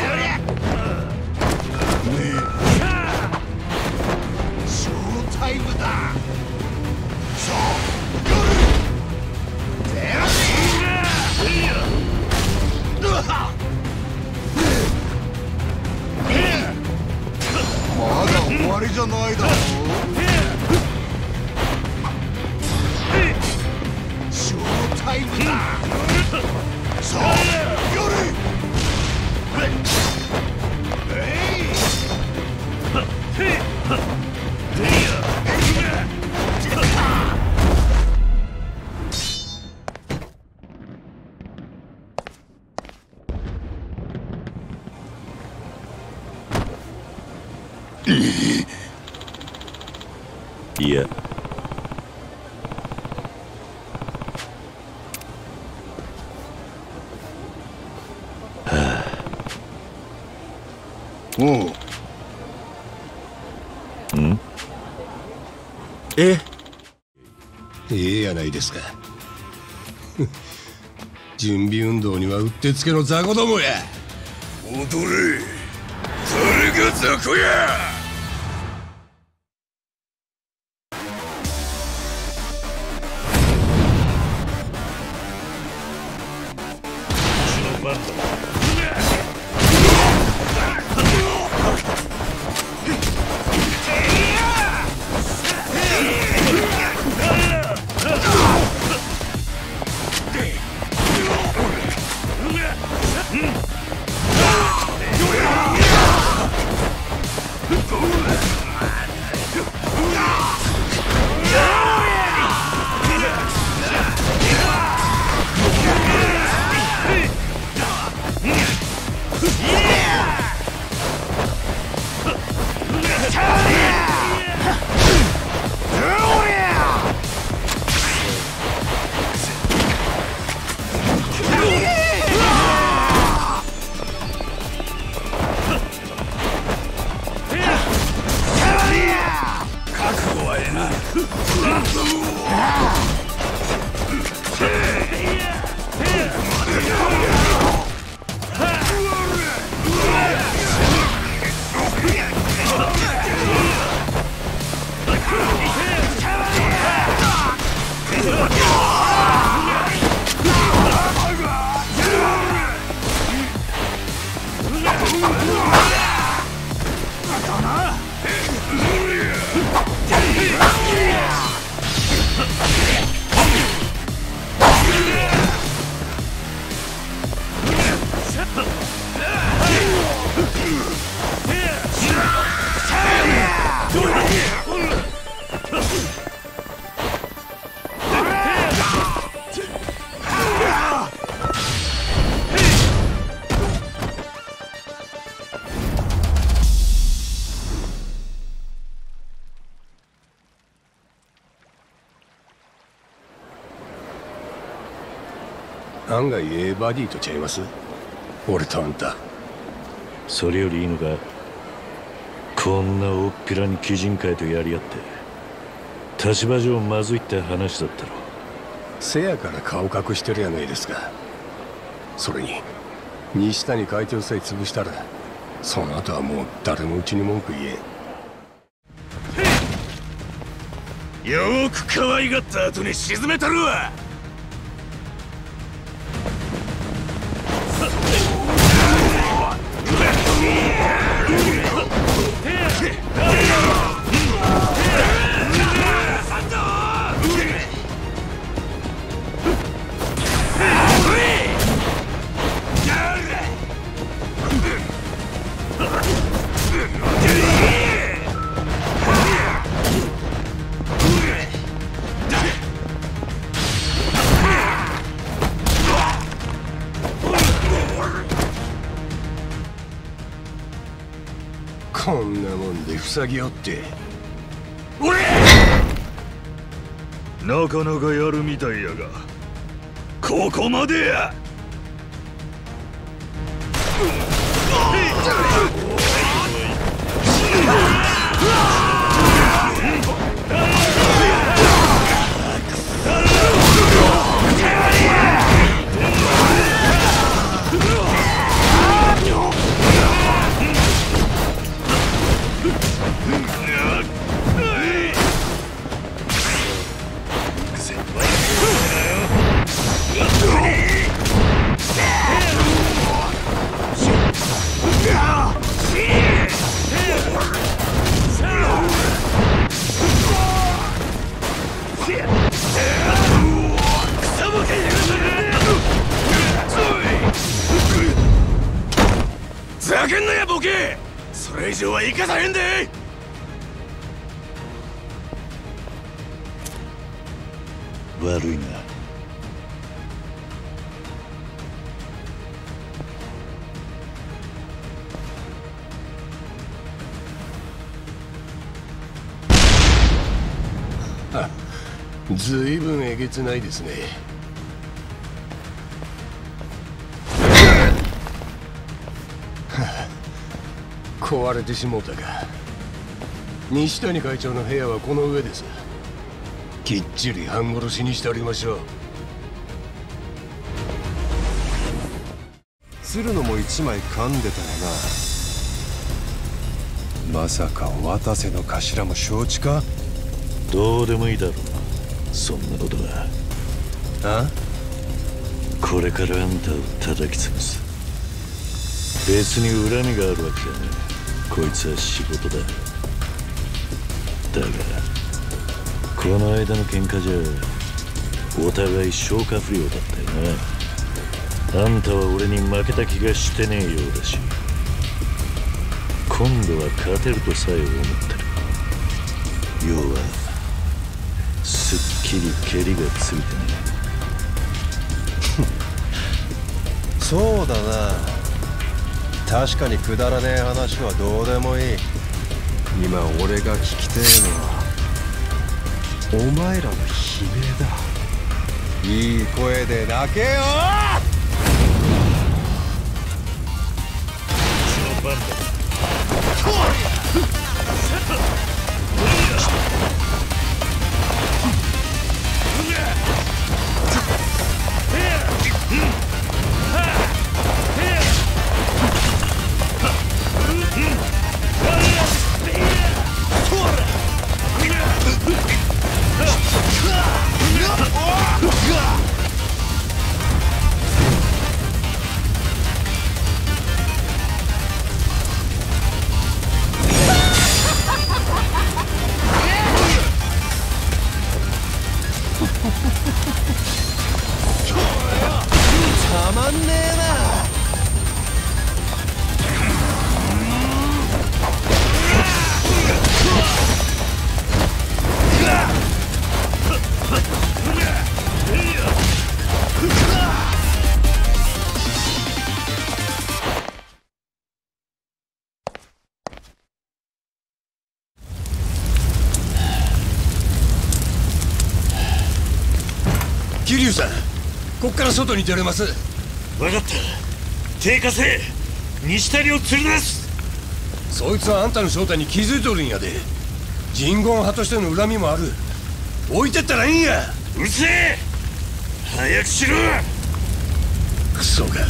おう。 ええやないですか。準備運動にはうってつけの雑魚どもや。 踊れ、誰が雑魚や。 案外ええバディとちゃいます、俺とあんた。 それよりいいのか、こんな大っぴらに鬼人会とやり合って立場上まずいって話だったろ。 せやから顔隠してるやないですか。それに西谷会長さえ潰したらその後はもう誰もうちに文句言えん。 よーく可愛がった後に沈めたるわ。 こんなもんで塞ぎおって。 なかなかやるみたいやが、ここまでや。ざけんなやボケ。それ以上は生かさへんで。 悪いな。 ずいぶんえげつないですね。 壊れてしもうたか。西谷会長の部屋はこの上です。きっちり半殺しにしてありましょう。 鶴野も一枚噛んでたよな。まさか渡瀬の頭も承知か。 どうでもいいだろう、そんなことは。 あ？ これからあんたを叩き潰す。別に恨みがあるわけじゃねえ。こいつは仕事だ。だがこの間の喧嘩じゃお互い消化不良だったよな。あんたは俺に負けた気がしてねえようだし、今度は勝てるとさえ思ってる。要はすっきり蹴りがついてねえ。そうだな、確かにくだらねえ話はどうでもいい。今俺が聞きてえのはお前らの悲鳴だ。いい声で泣けよ。 その番だ。 たまんねえな。 桐生さん、こっから外に出れます。 分かった。手貸せ。西谷を連れ出す。 そいつはあんたの正体に気づいとるんやで。人言派としての恨みもある。置いてったらいいんや。 うるせえ。早くしろ。 クソが。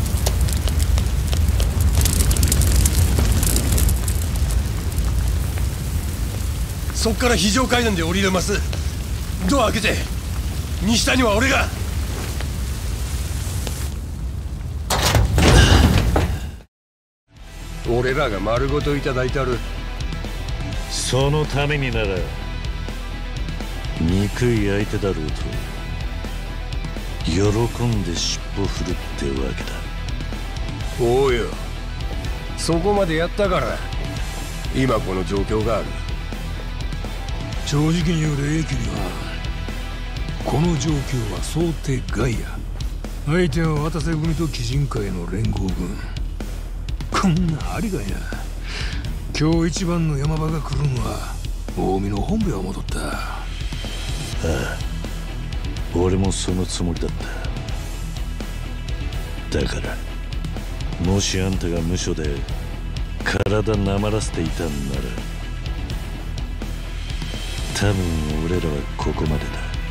そっから非常階段で降りれます。ドア開けて。西谷は俺が。俺らが丸ごといただいてある。 そのためになら憎い相手だろうと喜んで尻尾振るってわけだ。 おうよ、そこまでやったから今この状況がある。 正直に言う霊気にはこの状況は想定外や。相手は渡瀬組と鬼人会の連合軍。こんなありがや。今日一番の山場が来るのは近江の本部へ戻った。 ああ、俺もそのつもりだった。だからもしあんたが無所で体なまらせていたんなら多分俺らはここまで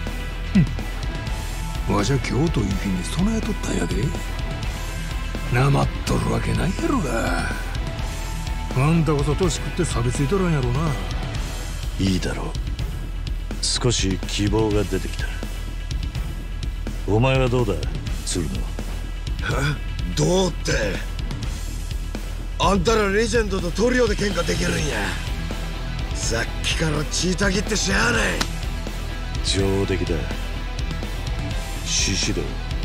だ。 わしゃ今日という日に備えとったんやで。なまっとるわけないやろが。あんたこそ年食って錆びついとるんやろな。 いいだろう。少し希望が出てきた。お前はどうだ、鶴野。 どうって、あんたらレジェンドとトリオで喧嘩できるんや。さっきから血たぎってしゃあない。 上出来だ。獅子道、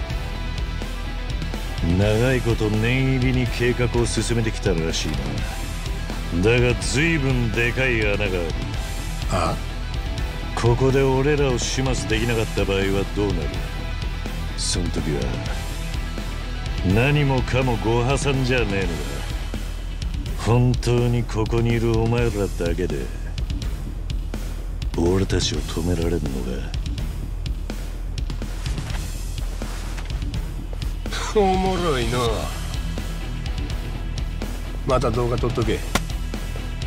長いこと念入りに計画を進めてきたらしいな。だが随分でかい穴がある。 あ？ ここで俺らを始末できなかった場合はどうなる。その時は何もかもご破算じゃねえのだ。本当にここにいるお前らだけで俺たちを止められるのが。 おもろいの。また動画撮っとけ。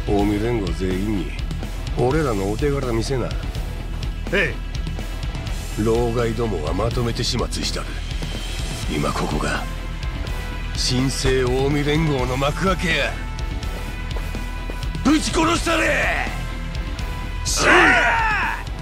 近江連合全員に俺らのお手柄見せな。 ええ。老害どもはまとめて始末したる。今ここが新生近江連合の幕開けや。ぶち殺したれ。しゃあ！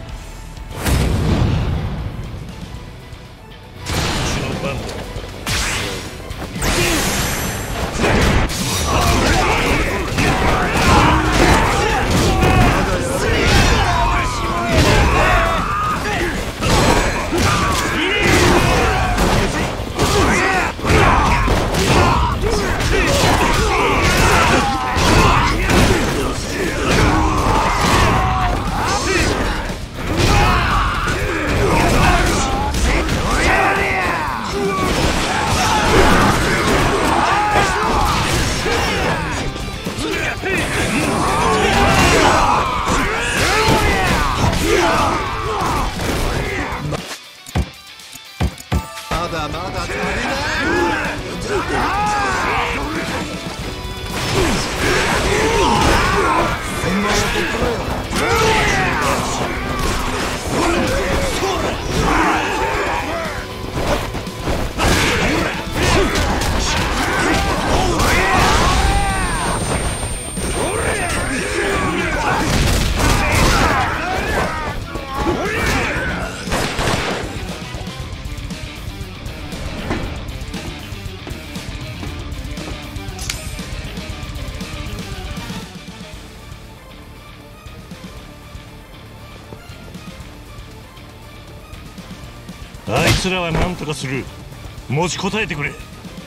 あいつらは何とかする。持ちこたえてくれ。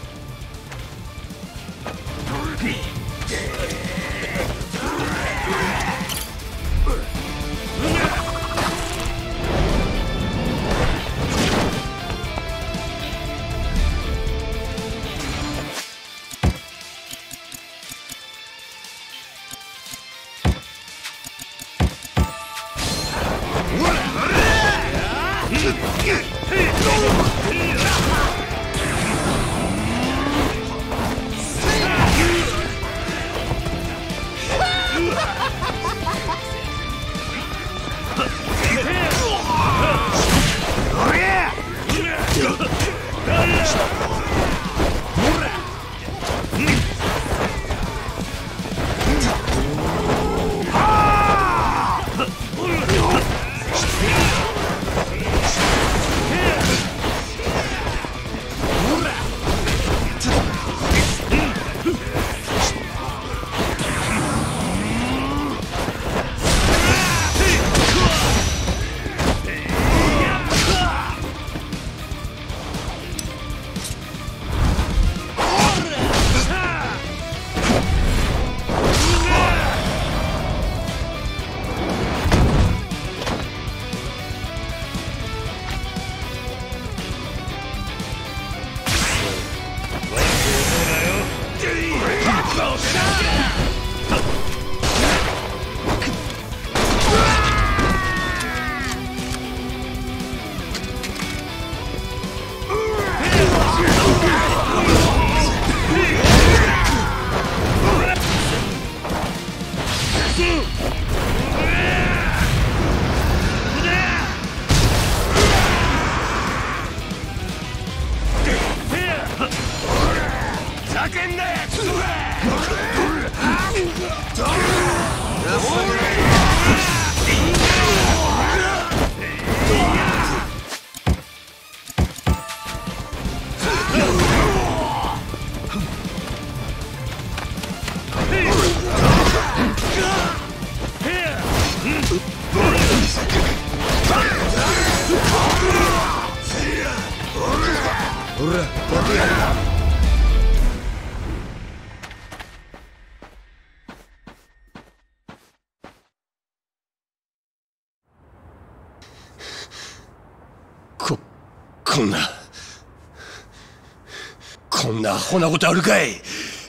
こんなアホなことあるかい。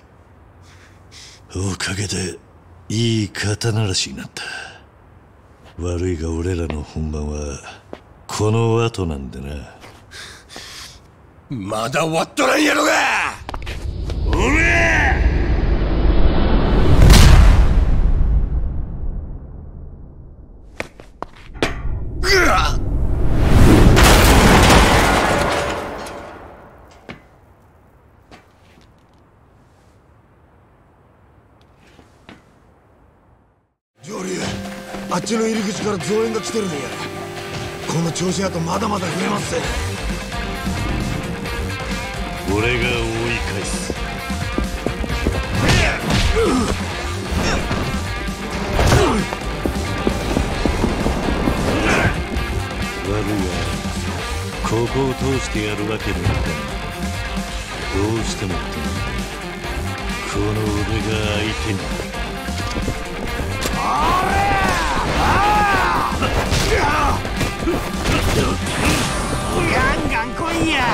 おかげでいい刀らしになった。悪いが俺らの本番はこの後なんでな。 まだ終わっとらんやろが。おれちの入り口から増援が来てるんや。この調子だとまだまだ増えますぜ。 俺が追い返す。悪いがここを通してやるわけにはいかない。どうしてもってこの俺が相手に。 ガンガン来いや。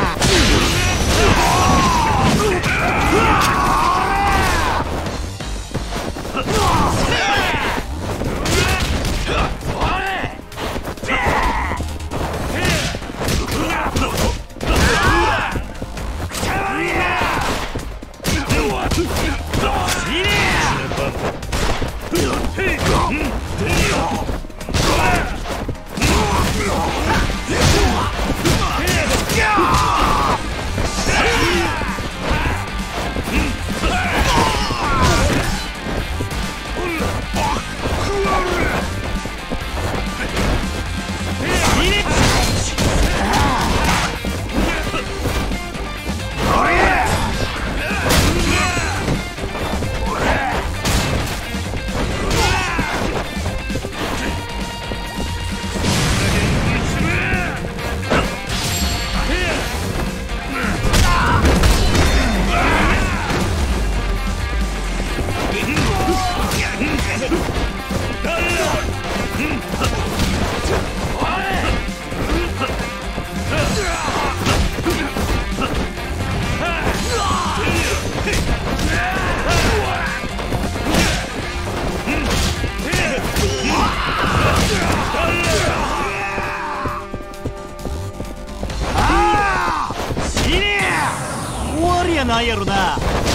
ないやろな。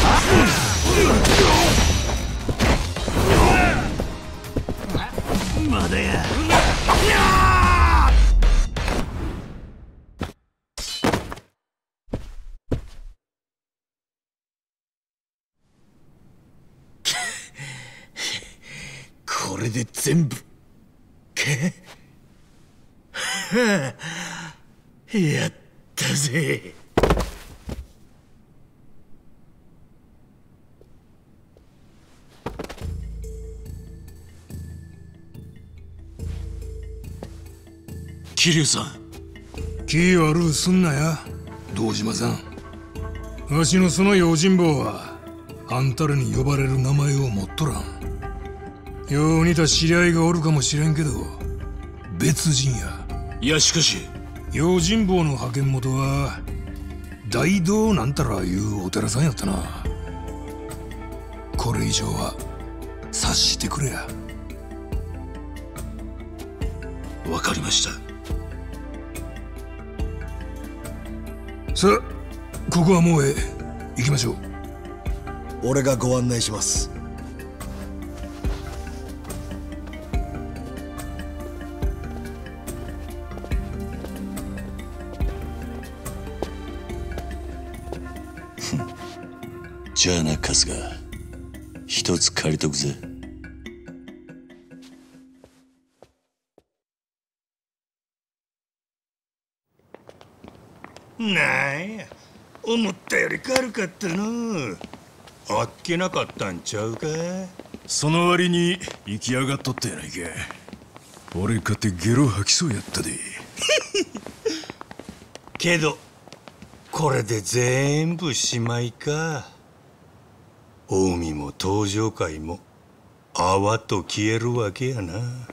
まだや。これで全部やったぜ。 桐生さん、気悪うすんなや堂島さん。わしのその用心棒はあんたらに呼ばれる名前を持っとらん。よう似た知り合いがおるかもしれんけど別人や。いやしかし用心棒の派遣元は大道なんたらいうお寺さんやったな。これ以上は察してくれや。わかりました。さあ、ここはもう行きましょう。 俺がご案内します。 じゃあな春日、一つ借りとくぜ。 なんや、思ったより軽かったの。あっけなかったんちゃうか。その割に行き上がっとったやないか。俺かてゲロ吐きそうやったで。けどこれで全部しまいか。近江も東上界も泡と消えるわけやな。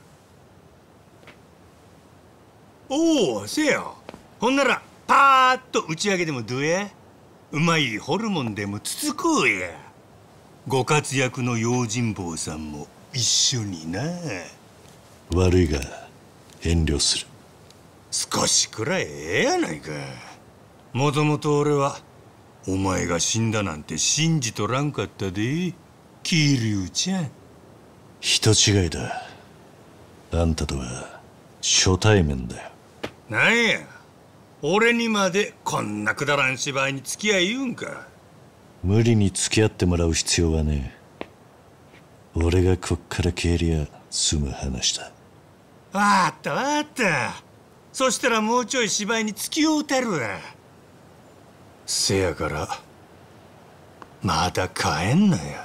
おお、せや。ほんならパーッと打ち上げでもどうや。うまいホルモンでもつつこうや。ご活躍の用心棒さんも一緒にな。 悪いが遠慮する。 少しくらいやないか。もともと俺はお前が死んだなんて信じとらんかったで、桐生ちゃん。 人違いだ。あんたとは初対面だよ。 なんや、俺にまでこんなくだらん芝居に付き合い言うんか。 無理に付き合ってもらう必要はねえ。俺がこっから消えりゃ済む話だ。 わあったわあった。そしたらもうちょい芝居に付き合うたるわ。せやからまだ帰んなや。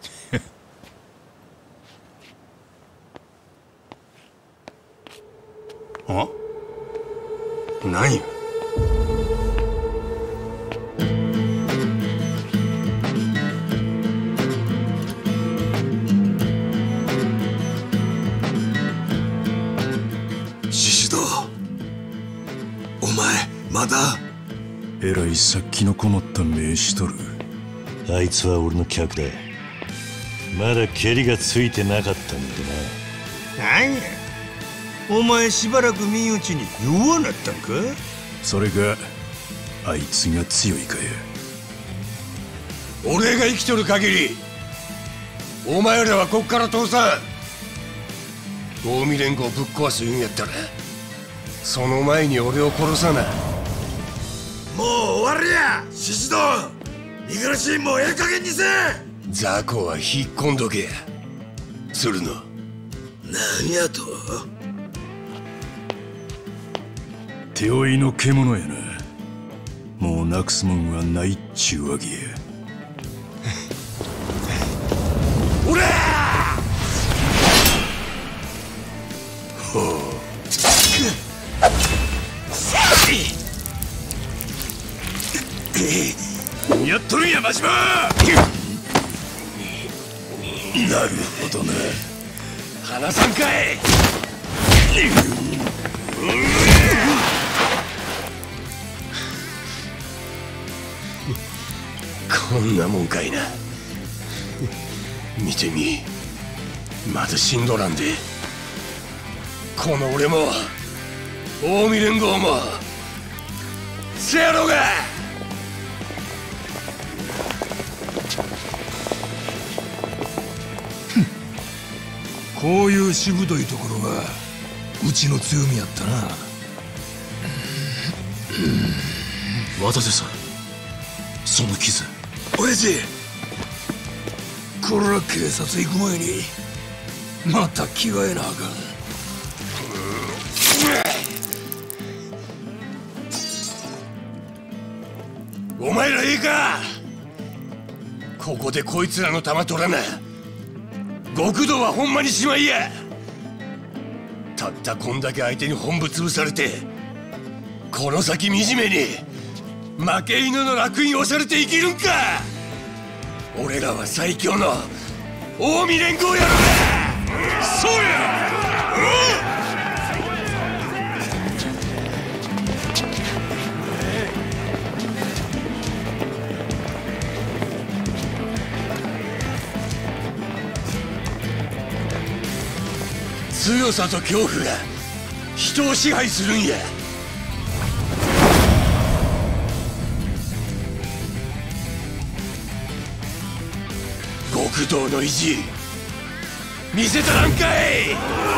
あ？何や？ 獅子堂、お前まだえらい殺気のこもった目しとる。 あいつは俺の客だ。まだ蹴りがついてなかったんでな。なんや、お前しばらく見んうちに弱なったんか？ それがあいつが強いかや。 俺が生きとる限りお前らはこっから通さん。近江連合をぶっ壊す言うんやったらその前に俺を殺さな。もう終わりや獅子堂。五十嵐もうええ加減にせ。雑魚は引っ込んどけや。鶴野、何やと？ 手負いの獣やな。もうなくすもんはないっちゅうわけや。 おらほうやっとるんや真島。 なるほどな。離さんかい。こんなもんかいな。見てみ、まだ死んどらんで。この俺も近江連合もせやろが。 こういうしぶといところがうちの強みやったな。渡瀬さん、その傷。 親父、 これは警察行く前にまた着替えなあかん。 お前らいいか、ここでこいつらの弾取らな。極道はほんまにしまいや。たったこんだけ相手に本部潰されてこの先惨めに負け犬の楽園に押されて生きるんか。俺らは最強の近江連合やろが。そうや。強さと恐怖が人を支配するんや。極道の意地見せたらんかい。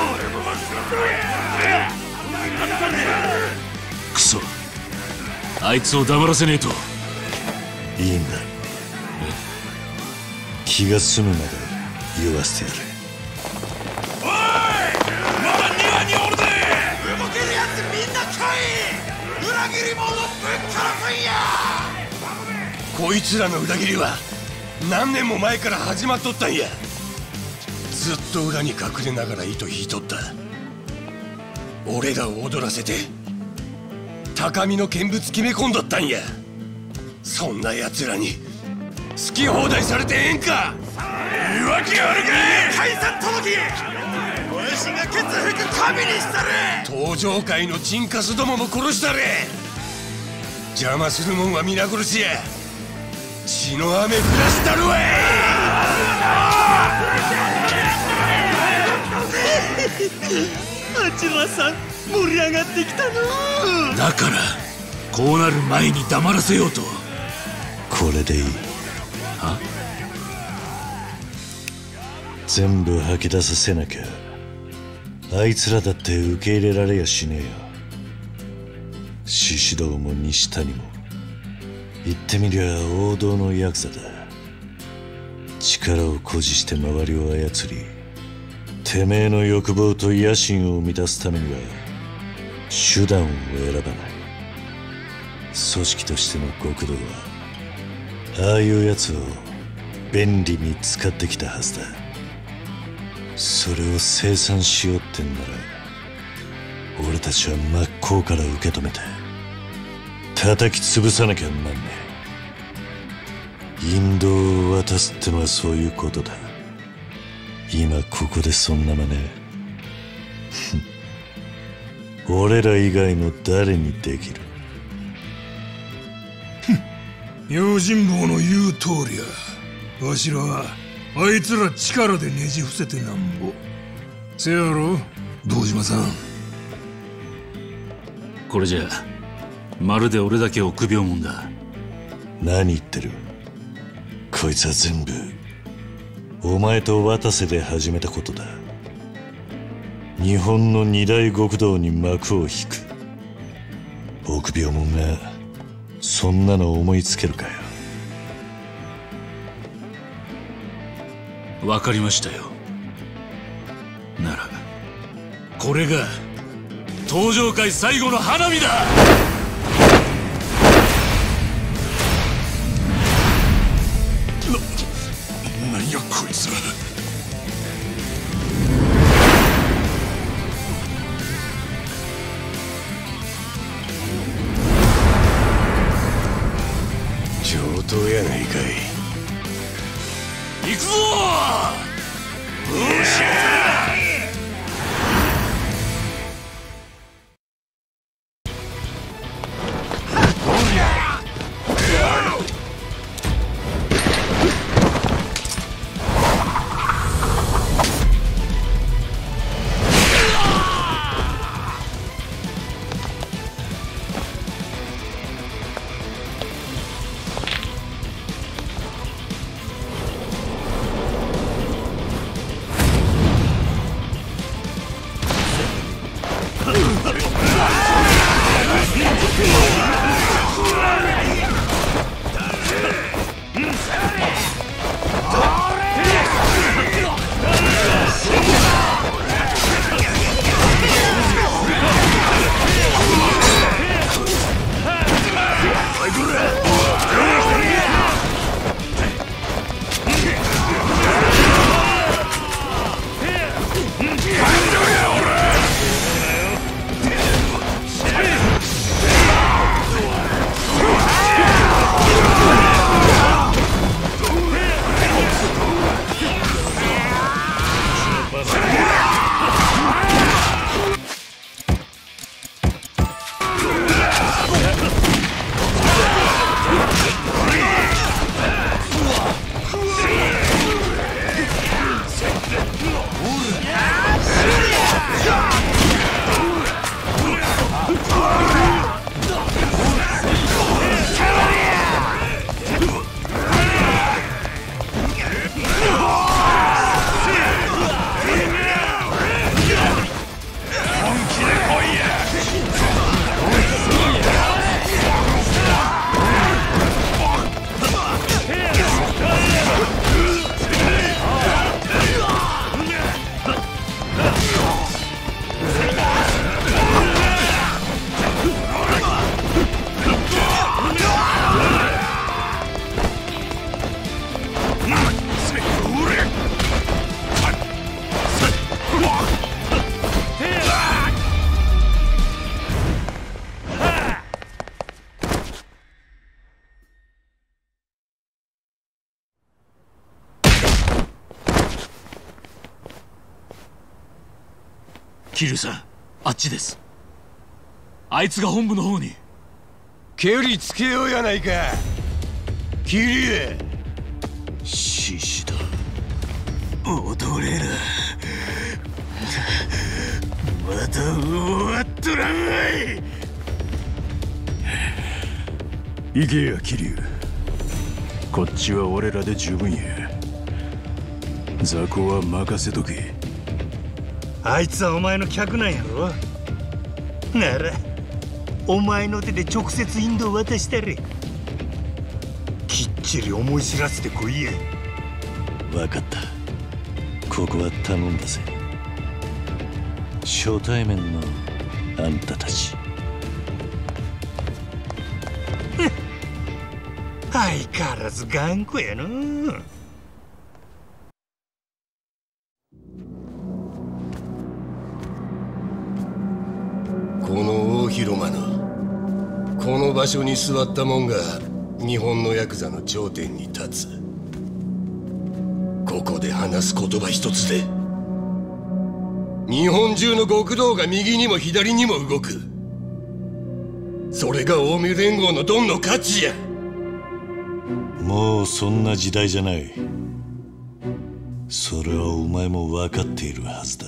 クソ、あいつを黙らせねえと。 いいんだ、気が済むまで言わせてやる。 裏切り者ぶっ殺すんや。こいつらの裏切りは何年も前から始まっとったんや。ずっと裏に隠れながら糸引いとった。俺らを踊らせて高みの見物決め込んどったんや。そんな奴らに好き放題されてええんか。言い訳あるかい。解散届け。わしがケツ吹く神にしたれ。登場界のチンカスどもも殺したれ。邪魔するもんは皆殺しや。血の雨降らしたるわい。 あちらさん盛り上がってきたの。 だからこうなる前に黙らせようと。 これでいい。 は？ 全部吐き出させなきゃあいつらだって受け入れられやしねえよ。獅子堂も西谷も言ってみりゃ王道のヤクザだ。力を誇示して周りを操りてめえの欲望と野心を満たすためには手段を選ばない。組織としての極道はああいうやつを便利に使ってきたはずだ。それを清算しようってんなら俺たちは真っ向から受け止めて叩き潰さなきゃなんねえ。引導を渡すってのはそういうことだ。今ここでそんな真似俺ら以外の誰にできる？ 用心棒の言う通りや。わしらはあいつら力でねじ伏せてなんぼ。せやろ堂島さん。 これじゃまるで俺だけ臆病もんだ。 何言ってる。こいつは全部お前と渡瀬で始めたことだ。日本の二大極道に幕を引く。臆病者がそんなの思いつけるかよ。 わかりましたよ。ならこれが登場界最後の花火だ。 何やこいつら。 上等やないかい。 行くぞー。 よっしゃー。 桐生さん、あっちです。あいつが本部の方に。 距離つけようやないか桐生。 獅子だ。踊れる。まだ終わっとらんわい。 行けや桐生。こっちは俺らで十分や。雑魚は任せとけ。 あいつはお前の客なんやろ。ならお前の手で直接引導渡したれ。きっちり思い知らせてこいや。 分かった。ここは頼んだぜ。 初対面のあんたたち。 相変わらず頑固やの。 この大広間のこの場所に座ったもんが日本のヤクザの頂点に立つ。ここで話す言葉一つで日本中の極道が右にも左にも動く。それが近江連合のドンの価値や。 もうそんな時代じゃない。それはお前も分かっているはずだ。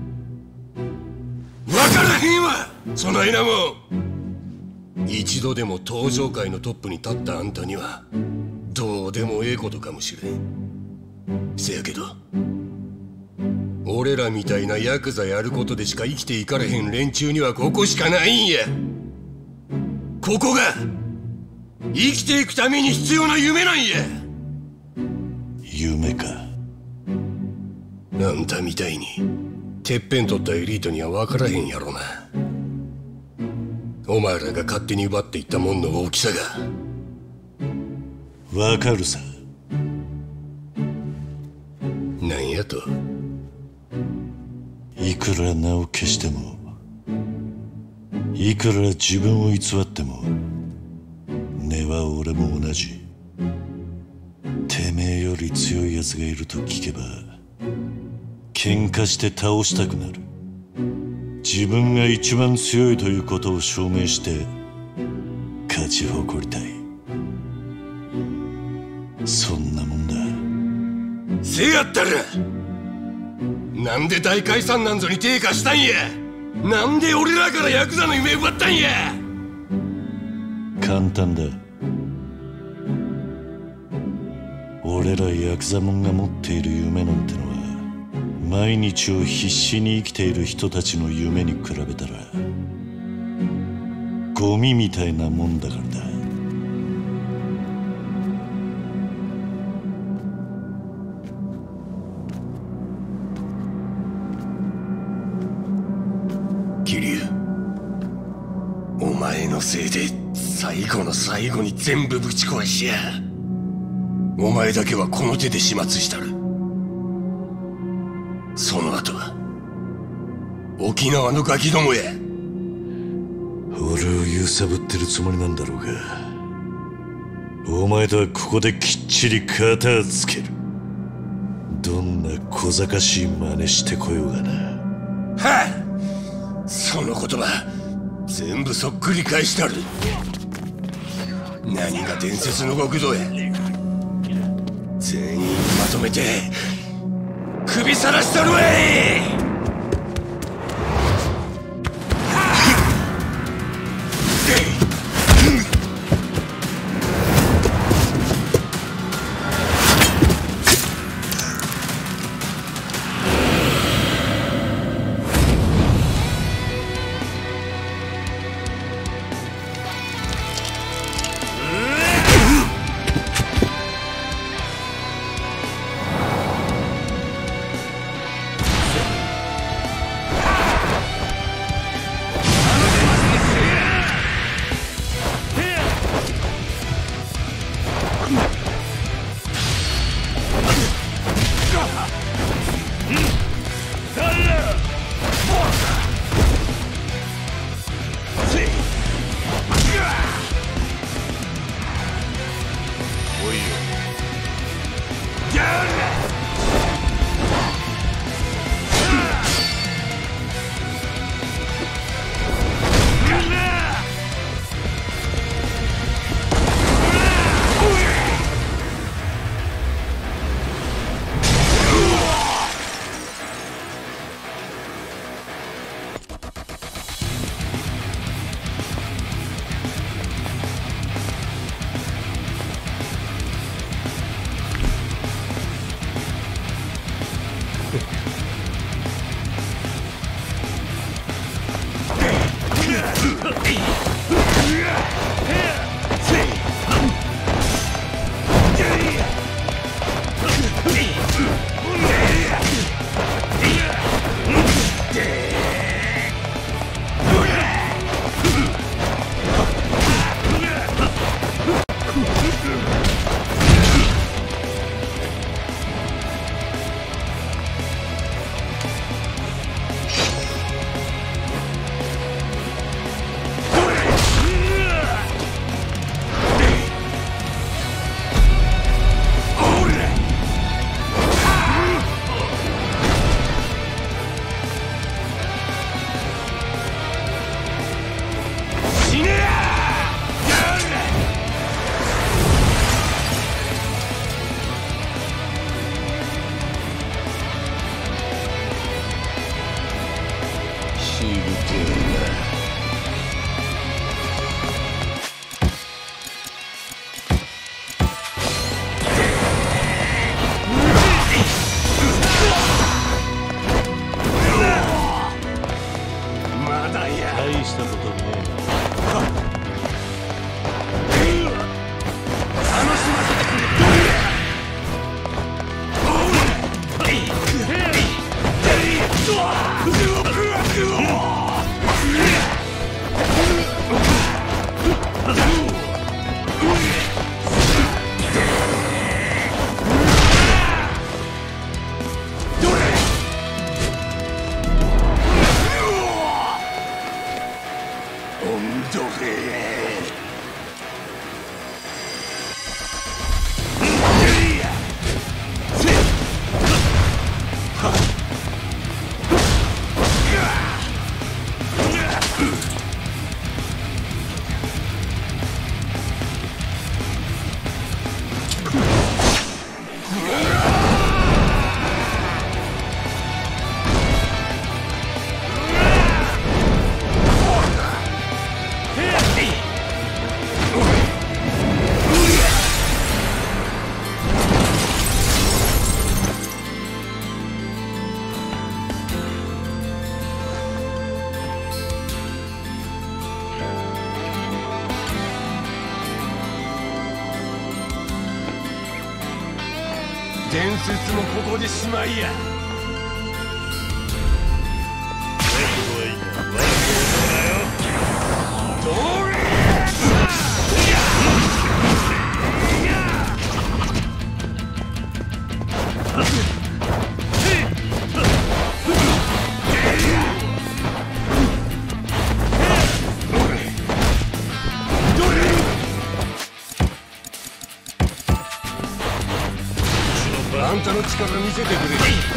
分からへんわそないなもん。一度でも東上界のトップに立ったあんたにはどうでもええことかもしれん。せやけど俺らみたいなヤクザやることでしか生きていかれへん連中にはここしかないんや。ここが生きていくために必要な夢なんや。 夢か。 あんたみたいにてっぺん取ったエリートには分からへんやろな。お前らが勝手に奪っていったもんの大きさが。 分かるさ。 なんやと。 いくら名を消してもいくら自分を偽っても根は俺も同じ。てめえより強い奴がいると聞けば喧嘩して倒したくなる。自分が一番強いということを証明して勝ち誇りたい。そんなもんだ。 せやったらなんで大解散なんぞに手貸したんや。なんで俺らからヤクザの夢奪ったんや。 簡単だ。俺らヤクザモンが持っている夢なんてのは毎日を必死に生きている人たちの夢に比べたらゴミみたいなもんだからだ。 桐生、お前のせいで最後の最後に全部ぶち壊しや。お前だけはこの手で始末したる。その後は沖縄のガキどもや。 俺を揺さぶってるつもりなんだろうが、お前とはここできっちり片をつける。どんな小賢しい真似してこようがな。 はっ、その言葉全部そっくり返したる。何が伝説の極道や。全員まとめて首さらしたるわい。 伝説もここでしまいや。あんたの力見せてくれ。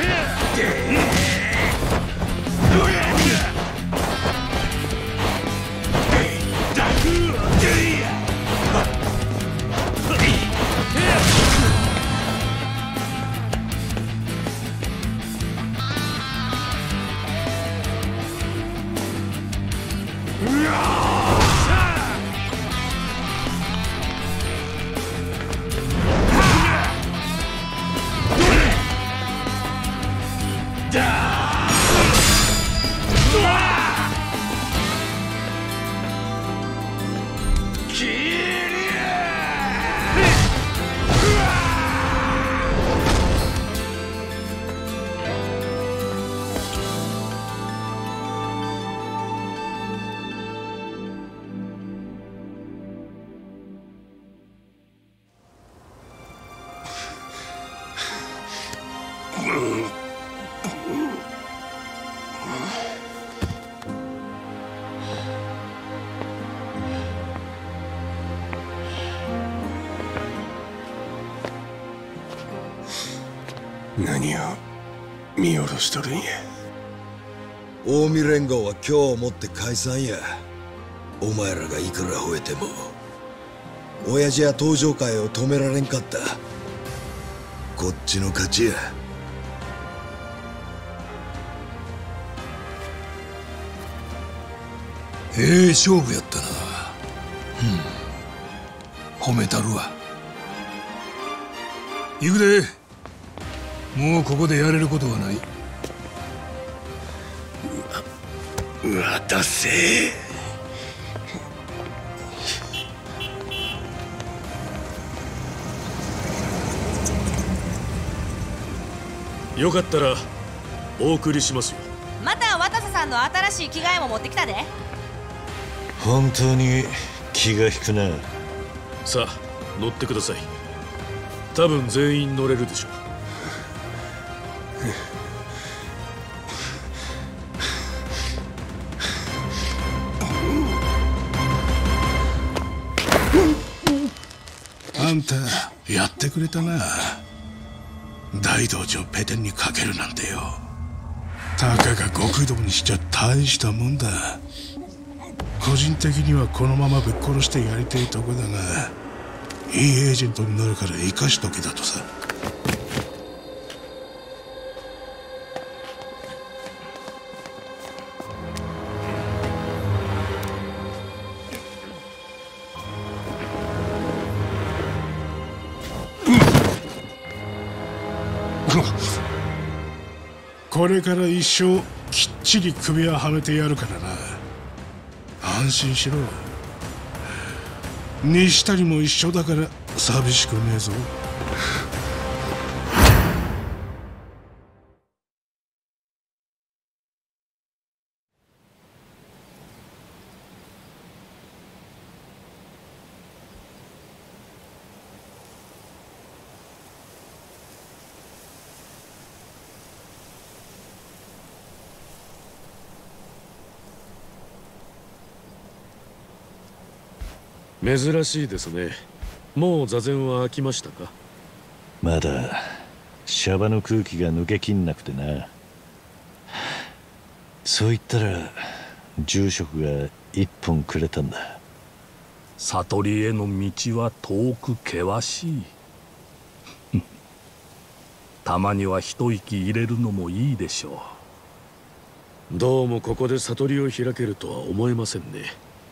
何を見下ろしとるんや。 近江連合は今日をもって解散や。お前らがいくら吠えても親父や東上会を止められんかった。こっちの勝ちや。 勝負やったな。褒めたるわ。行くで。もうここでやれることはない。 渡せ。 よかったらお送りしますよ。 また渡瀬さんの新しい着替えも持ってきたで。 本当に気が引くな。 さあ乗ってください。多分全員乗れるでしょう。 あんたやってくれたな。大道場ペテンにかけるなんてよ。たかが極道にしちゃ大したもんだ。個人的にはこのままぶっ殺してやりたいとこだが、いいエージェントになるから生かしとけだとさ。これから一生きっちり首ははめてやるからな。安心しろ。西谷も一緒だから寂しくねえぞ。 珍しいですね。もう座禅は飽きましたか？ まだシャバの空気が抜けきんなくてな。そう言ったら住職が一本くれたんだ。 悟りへの道は遠く険しい。たまには一息入れるのもいいでしょう。どうもここで悟りを開けるとは思えませんね。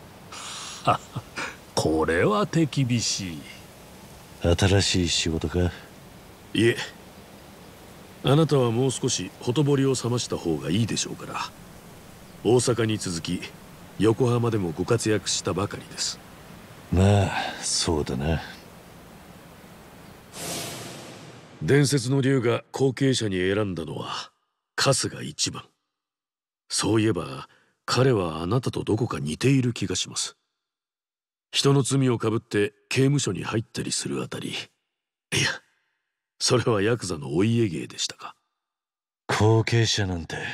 これは手厳しい。 新しい仕事か？ いえ、あなたはもう少しほとぼりを冷ました方がいいでしょうから。大阪に続き横浜でもご活躍したばかりです。 まあそうだな。 伝説の竜が後継者に選んだのは春日一番。そういえば彼はあなたとどこか似ている気がします。人の罪をかぶって刑務所に入ったりするあたり。いや、それはヤクザのお家芸でしたか。 後継者なんて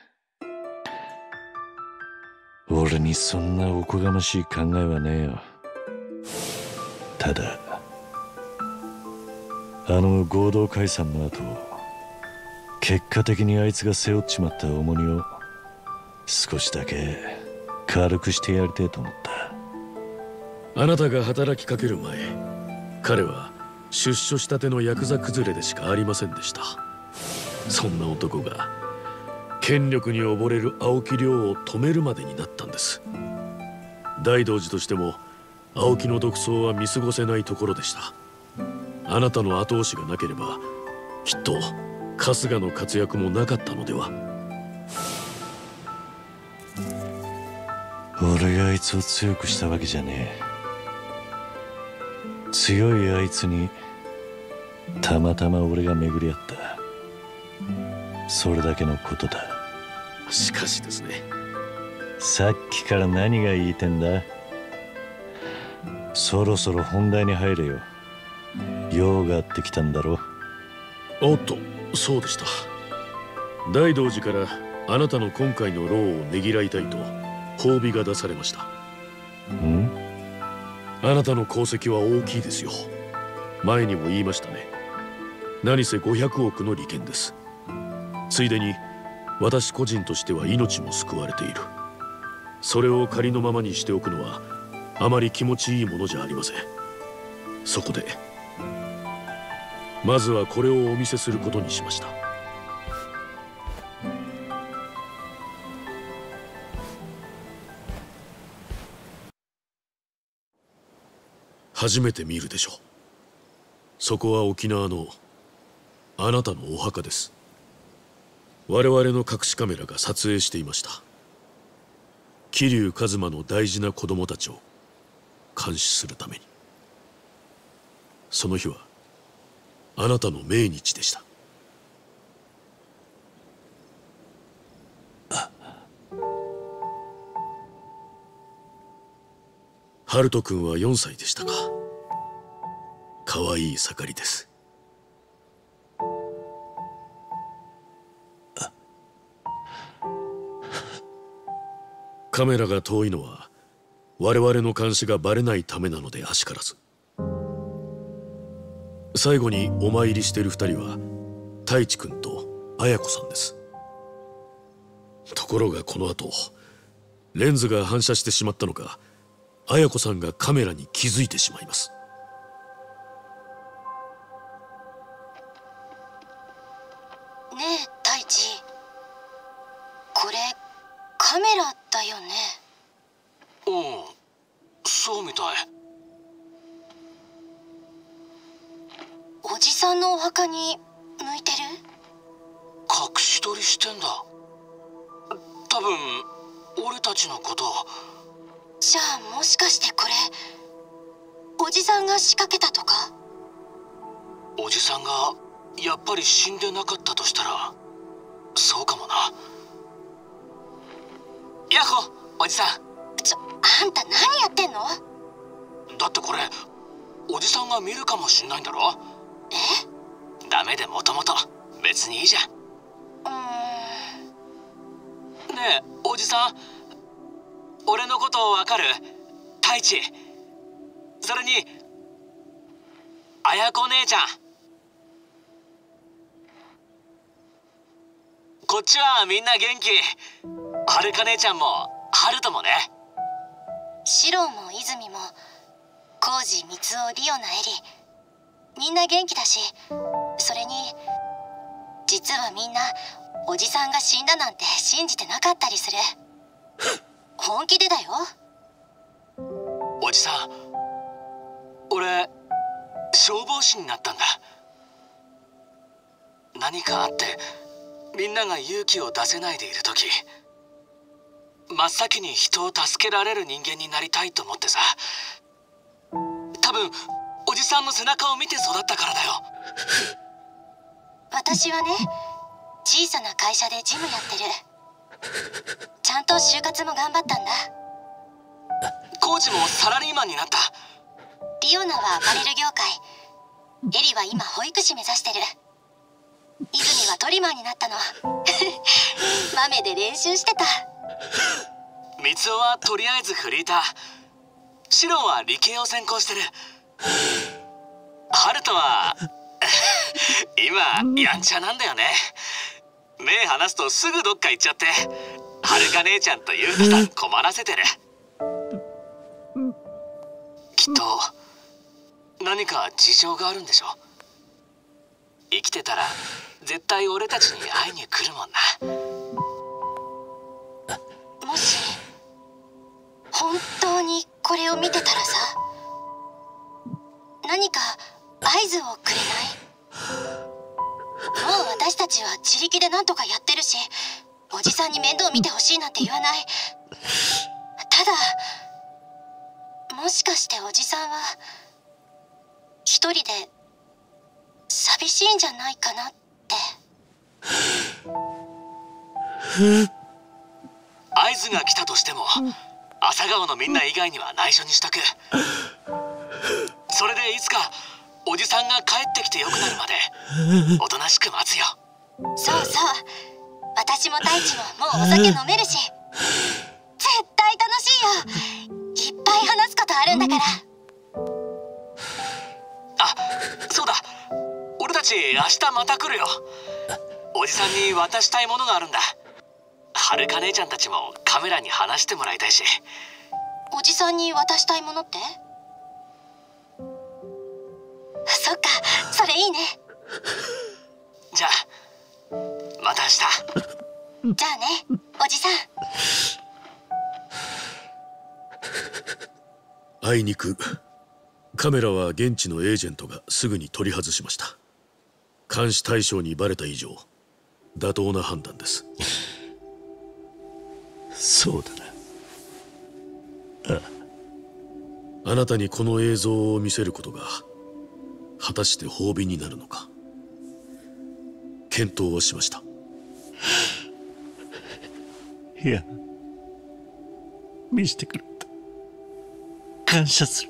俺にそんなおこがましい考えはねえよ。ただあの合同解散の後、結果的にあいつが背負っちまった重荷を少しだけ軽くしてやりてえと思った。 あなたが働きかける前、彼は出所したてのヤクザ崩れでしかありませんでした。そんな男が権力に溺れる青木亮を止めるまでになったんです。大道寺としても青木の独走は見過ごせないところでした。あなたの後押しがなければきっと春日の活躍もなかったのでは。 俺があいつを強くしたわけじゃねえ。強いあいつにたまたま俺が巡り合った。それだけのことだ。 しかしですね。 さっきから何が言いてんだ？そろそろ本題に入れよ。用があってきたんだろ。 おっと、そうでした。大道寺からあなたの今回の労をねぎらいたいと褒美が出されました。 ん？ あなたの功績は大きいですよ。前にも言いましたね。何せ500億の利権です。ついでに私個人としては命も救われている。それを仮のままにしておくのはあまり気持ちいいものじゃありません。そこでまずはこれをお見せすることにしました。初めて見るでしょう。そこは沖縄のあなたのお墓です。我々の隠しカメラが撮影していました。桐生一馬の大事な子供たちを監視するために。その日はあなたの命日でした。春人君は4歳でしたか。かわいい盛りです。カメラが遠いのは我々の監視がバレないためなのであしからず。最後にお参りしている2人は太一君と綾子さんです。ところがこの後レンズが反射してしまったのか、綾子さんがカメラに気づいてしまいます。 ねえ太一、これカメラだよね。 うん、そうみたい。 おじさんのお墓に向いてる？ 隠し撮りしてんだ。多分俺たちのこと。 じゃあもしかしてこれおじさんが仕掛けたとか？ おじさんがやっぱり死んでなかったとしたらそうかもな。ヤッホーおじさん。 あんた何やってんの？ だってこれおじさんが見るかもしんないんだろ。 え？ ダメでもともと別にいいじゃん。ねえおじさん、俺のことわかる？太一。 それに綾子姉ちゃん、こっちはみんな元気。はるか姉ちゃんもハルトもね。 シロも泉もコウジ、ミツオ、リオナ、エリ、みんな元気だし、それに実はみんなおじさんが死んだなんて信じてなかったりする。本気でだよ。 おじさん、俺消防士になったんだ。何かあってみんなが勇気を出せないでいる時、真っ先に人を助けられる人間になりたいと思ってさ。多分おじさんの背中を見て育ったからだよ。 私はね、小さな会社で事務やってる。ちゃんと就活も頑張ったんだ。 コーチもサラリーマンになった。 リオナはアパレル業界、エリは今保育士目指してる。泉はトリマーになったの。豆で練習してた。 ミツオはとりあえずフリーター、シロンは理系を専攻してる。ハルトは今やんちゃなんだよね。目離すとすぐどっか行っちゃって、はるか姉ちゃんとゆうたさん困らせてる。きっと何か事情があるんでしょ。生きてたら絶対俺たちに会いに来るもんな。 もし本当にこれを見てたらさ、何か合図をくれない？もう私たちは自力で何とかやってるし、おじさんに面倒見てほしいなんて言わない。ただ、もしかしておじさんは一人で寂しいんじゃないかなって。 合図が来たとしても朝顔のみんな以外には内緒にしとく。それでいつかおじさんが帰ってきてよくなるまでおとなしく待つよ。 そうそう、私も太一ももうお酒飲めるし、絶対楽しいよ。いっぱい話すことあるんだから。 あ、そうだ、俺たち明日また来るよ。おじさんに渡したいものがあるんだ。はるか姉ちゃんたちもカメラに話してもらいたいし。 おじさんに渡したいものって？そっか、それいいね。 じゃあまた明日。 じゃあね、おじさん。 あいにくカメラは現地のエージェントがすぐに取り外しました。監視対象にバレた以上妥当な判断です。 そうだな。 あなたにこの映像を見せることが果たして褒美になるのか検討をしました。 いや、見せてくれた。感謝する。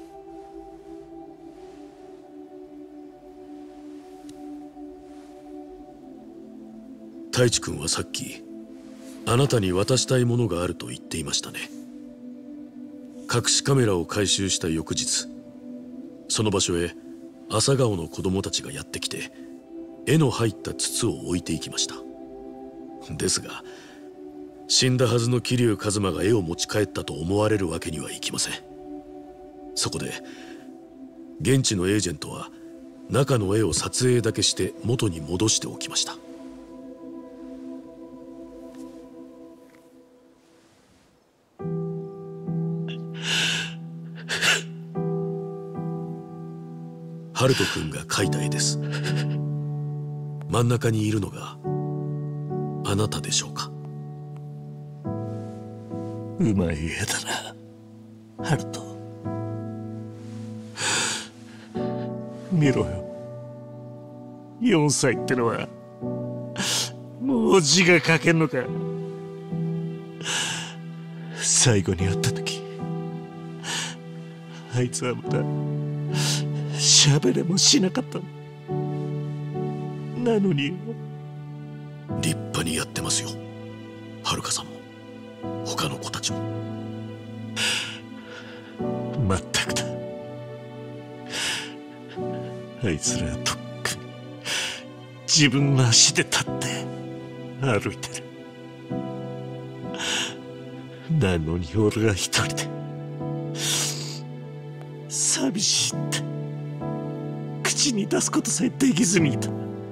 太一君はさっきあなたに渡したいものがあると言っていましたね。隠しカメラを回収した翌日、その場所へ朝顔の子供たちがやってきて絵の入った筒を置いていきました。ですが死んだはずの桐生一馬が絵を持ち帰ったと思われるわけにはいきません。そこで現地のエージェントは中の絵を撮影だけして元に戻しておきました。ハルト君が描いた絵です。真ん中にいるのがあなたでしょうか。 うまい絵だな、ハルト。見ろよ、4歳ってのはもう字が書けんのか。最後に会った時、あいつはまだ喋れもしなかったなのに。 立派にやってますよ、はるかさんも他の子たちも。 まったくだ、 あいつらとっくに自分の足で立って歩いてる。なのに俺が一人で寂しいって口に出すことさえできずにいた。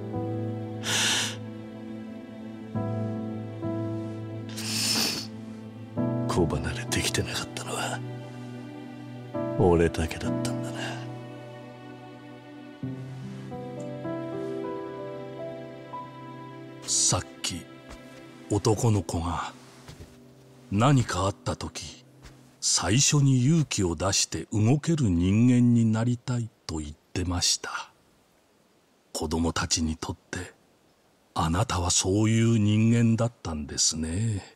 子離れできてなかったのは俺だけだったんだな。 さっき男の子が何かあった時最初に勇気を出して動ける人間になりたいと言ってました。子供たちにとってあなたはそういう人間だったんですね。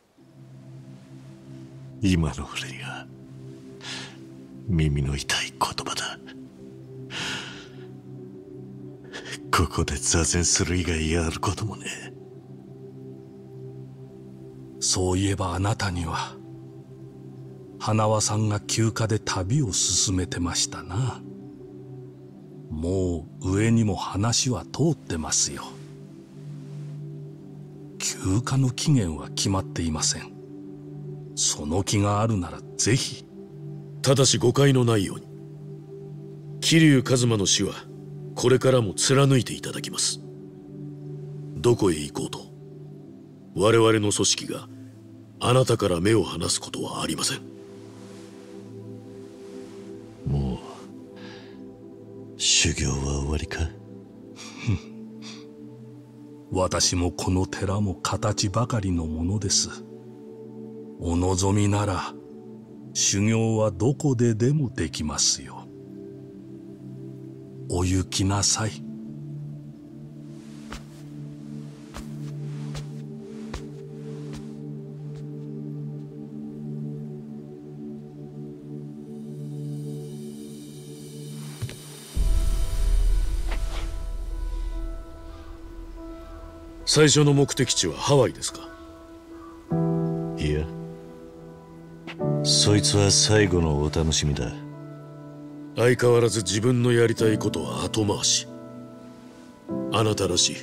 今の俺には耳の痛い言葉だ。ここで座禅する以外やることもねえ。 そういえばあなたには花輪さんが休暇で旅を進めてましたな。もう上にも話は通ってますよ。休暇の期限は決まっていません。その気があるならぜひ。 ただし誤解のないように、桐生一馬の死はこれからも貫いていただきます。どこへ行こうと我々の組織があなたから目を離すことはありません。 もう修行は終わりか？ 私もこの寺も形ばかりのものです。お望みなら修行はどこででもできますよ。お行きなさい。 最初の目的地はハワイですか？ いや、そいつは最後のお楽しみだ。 相変わらず自分のやりたいことは後回し。あなたらしい。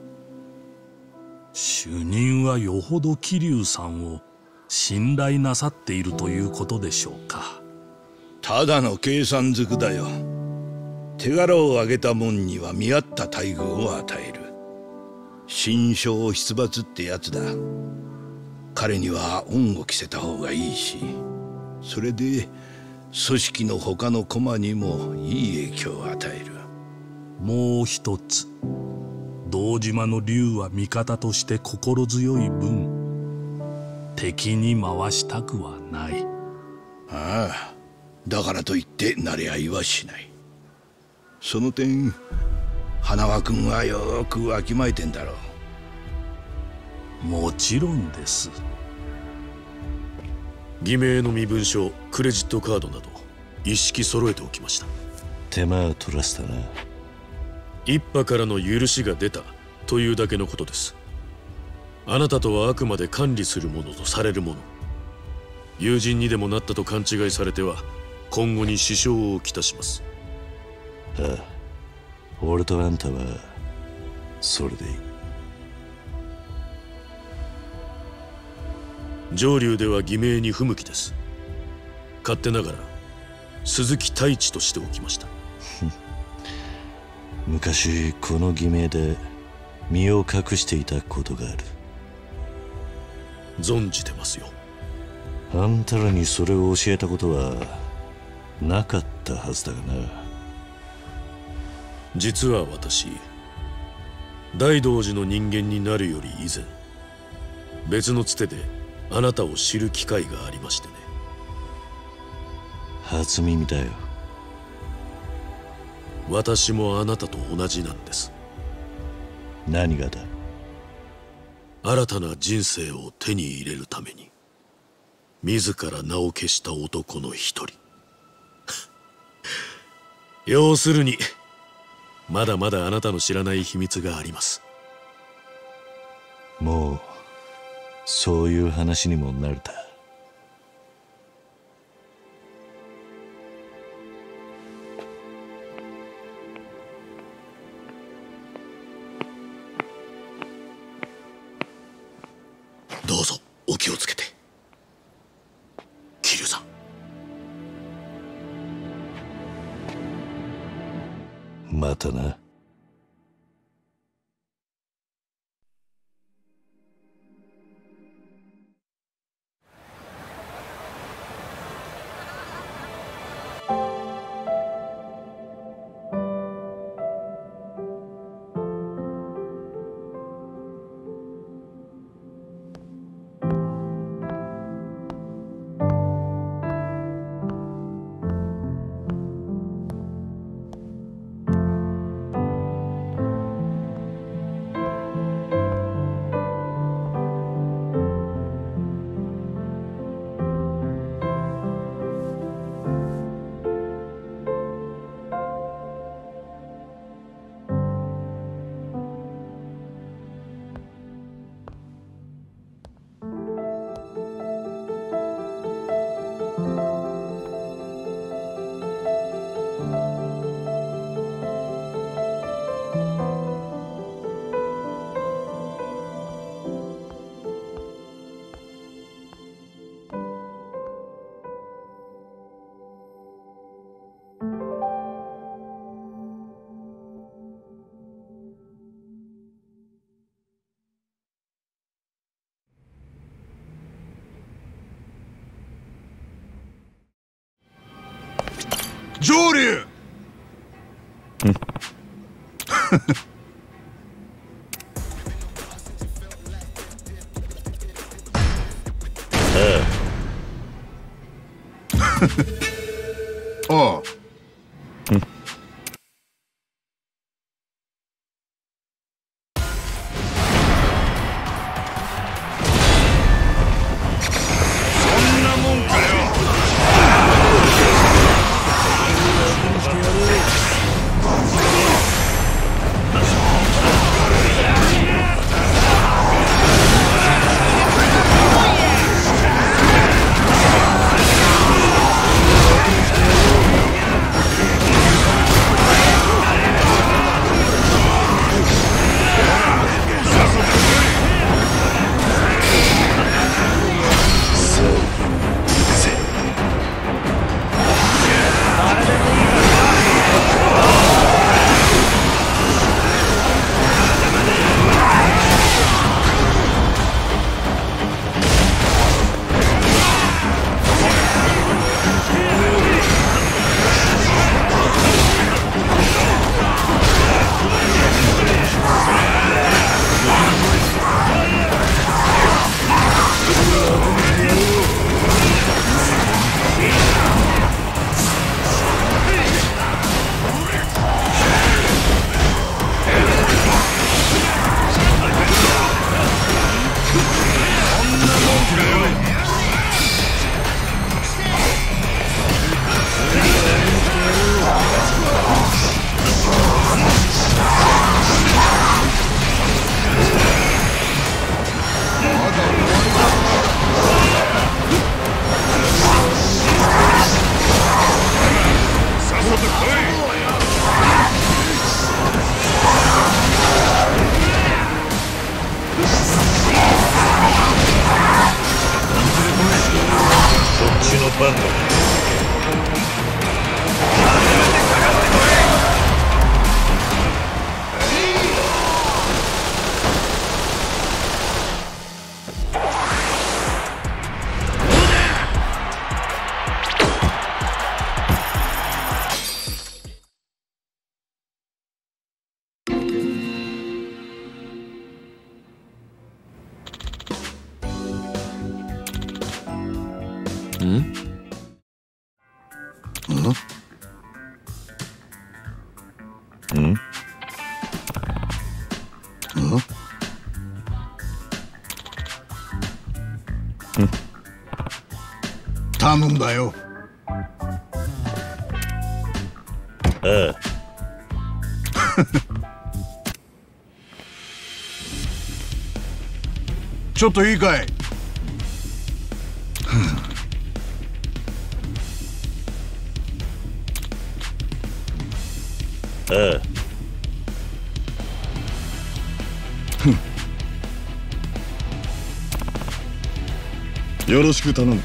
主任はよほど桐生さんを信頼なさっているということでしょうか。 ただの計算づくだよ。手柄を挙げた者には見合った待遇を与える。心象出没ってやつだ。彼には恩を着せた方がいいし、それで組織の他の駒にもいい影響を与える。 もう一つ、堂島の竜は味方として心強い分、敵に回したくはない。 ああ、だからといって慣れ合いはしない。その点花輪君はよくわきまえてんだろう。もちろんです。 偽名の身分証、クレジットカードなど一式揃えておきました。 手間を取らせたな。 一派からの許しが出たというだけのことです。あなたとはあくまで管理するものとされるもの。友人にでもなったと勘違いされては今後に支障をきたします。 ああ、俺とあんたはそれでいい。 上流では偽名に不向きです。勝手ながら鈴木太一としておきました。 昔この偽名で身を隠していたことがある。 存じてますよ。 あんたらにそれを教えたことはなかったはずだがな。 実は私、大道寺の人間になるより以前、別のつてであなたを知る機会がありましてね。 初耳だよ。 私もあなたと同じなんです。 何がだ？ 新たな人生を手に入れるために自ら名を消した男の一人。要するにまだまだあなたの知らない秘密があります。 もうそういう話にもなるだ。 またな。 上流ああ。頼んだよ。 ああ。 ちょっといいかい。 ああ。 よろしく頼む。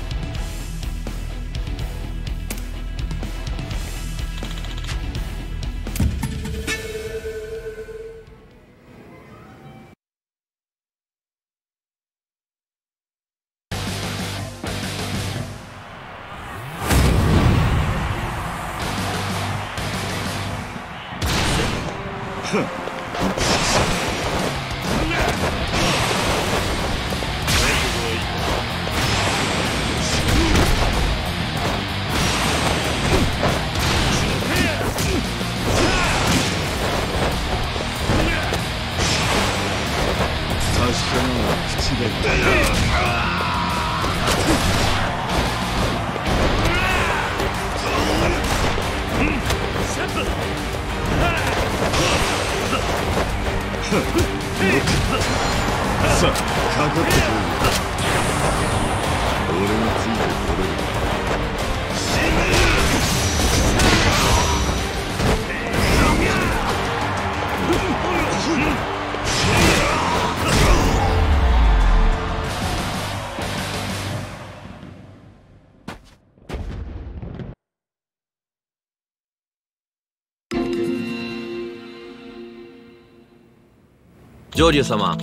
さあ、かかってこいよ。俺についてこれる。 上流様。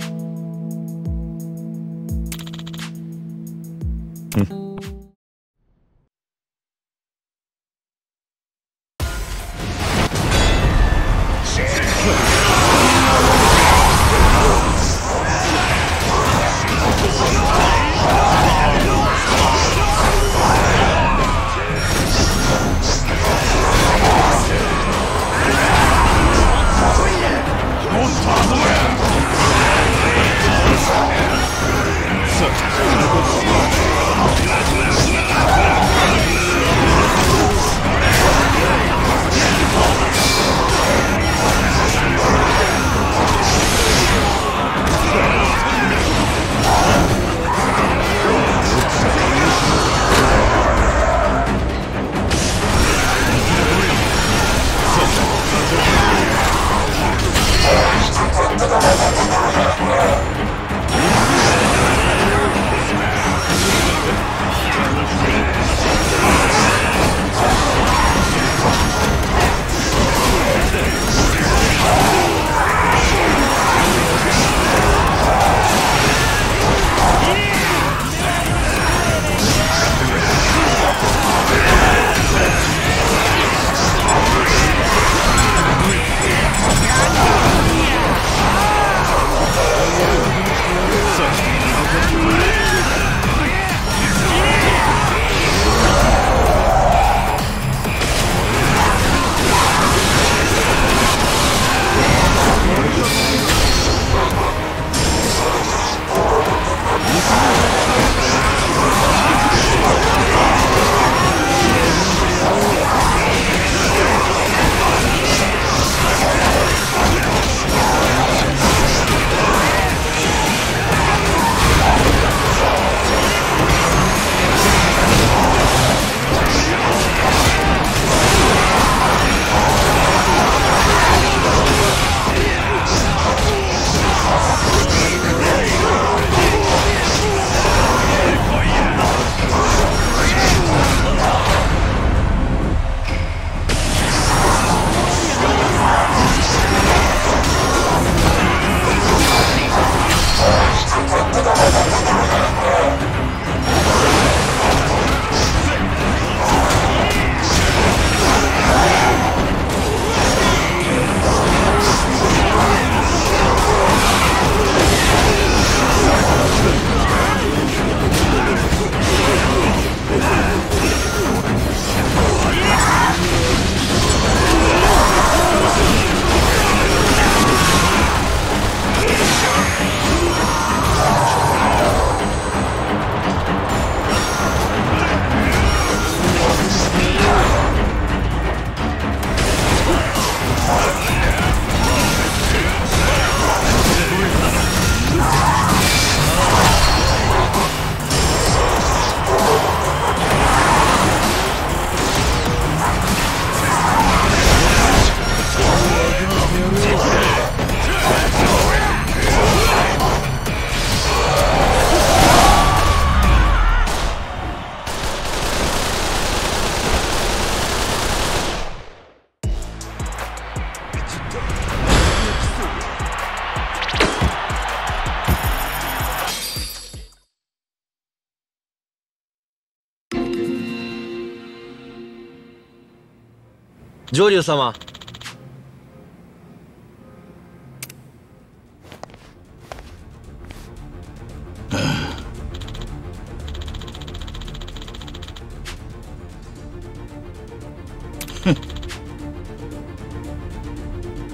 上流様。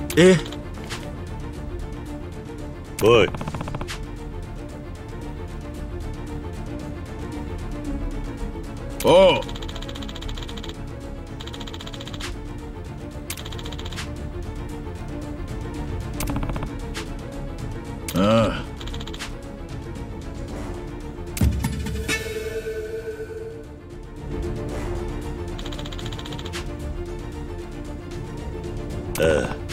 え？おい。 おう。ああ。 ああ。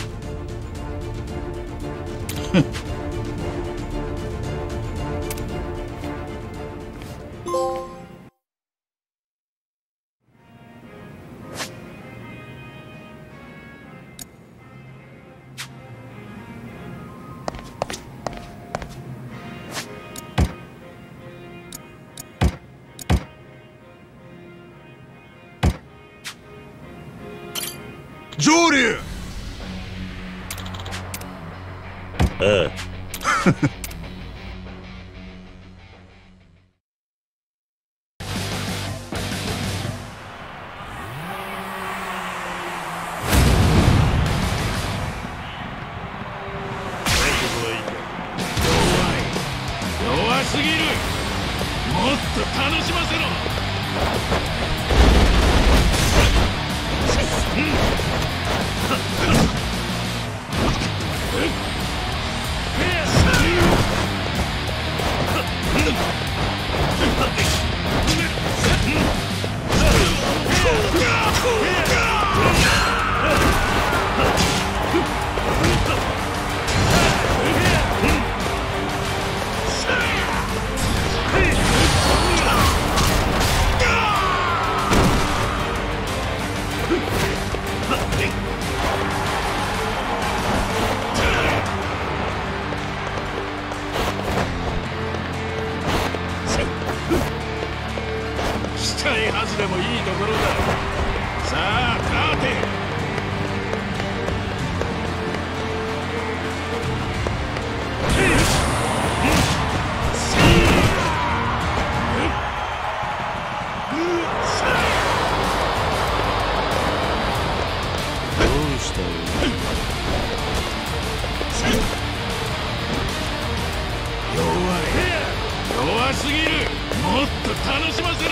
上流。 ああ。 弱すぎる。もっと楽しませろ。期待外れもいいところだ。さあ勝て。 どうしたよ。 弱すぎる。もっと楽しませろ。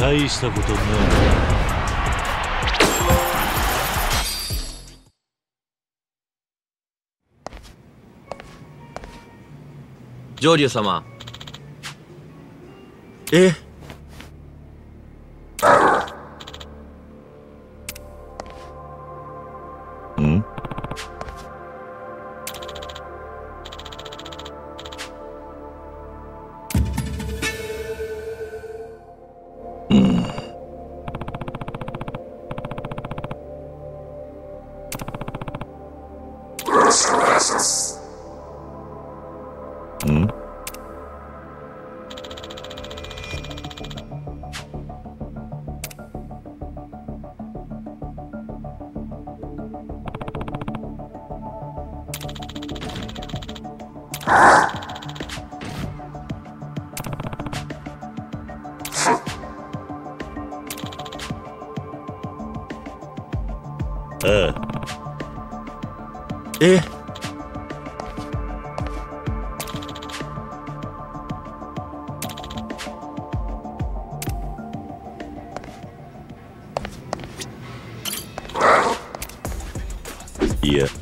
大したことね上流様。 ん？いや。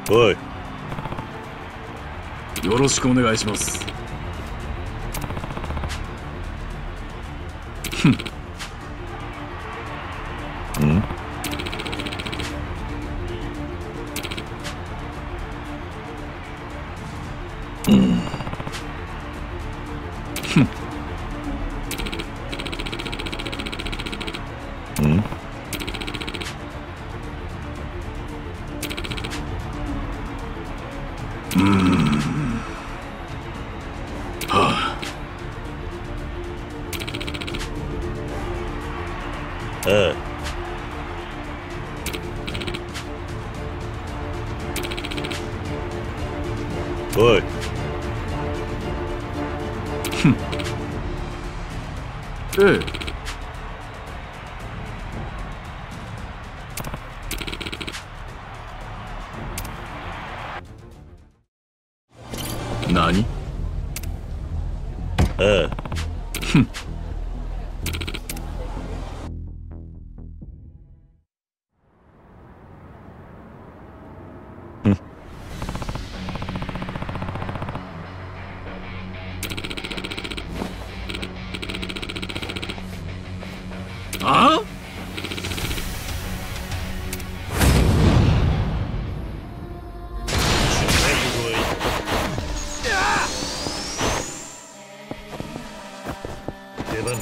おい、 よろしくお願いします。 おい。 ええ。何？ ああ。 ああ？ 出番だ。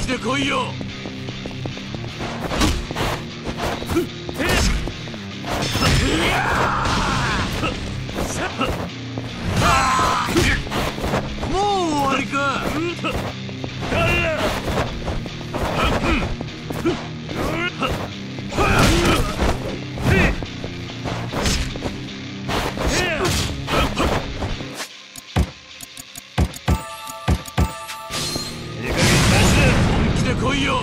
気で来いよ。もう終わりか。本気で来いよ。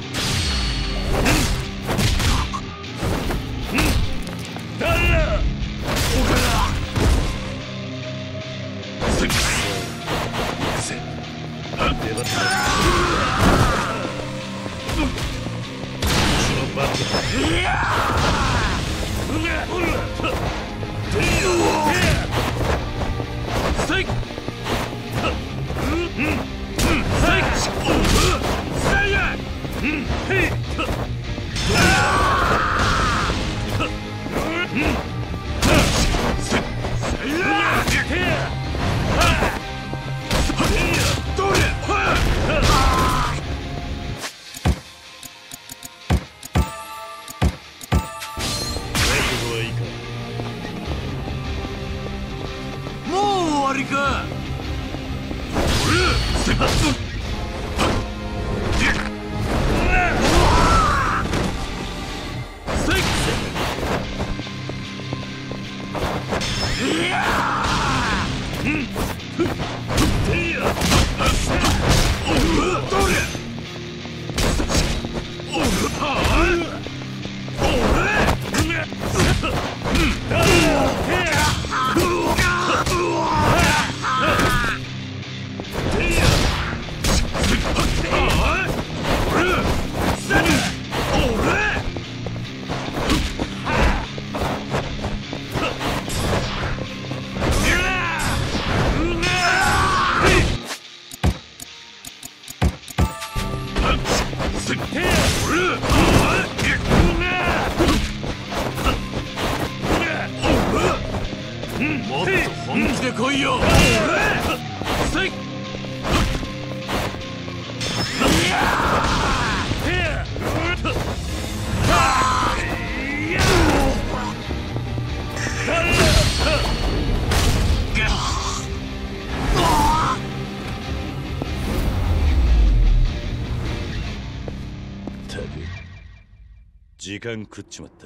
もっと本気で来いよ。 たく時間食っちまった。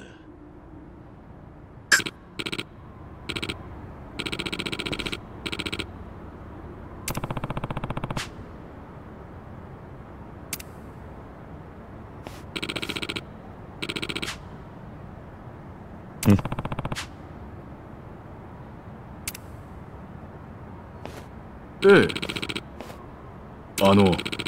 ええ。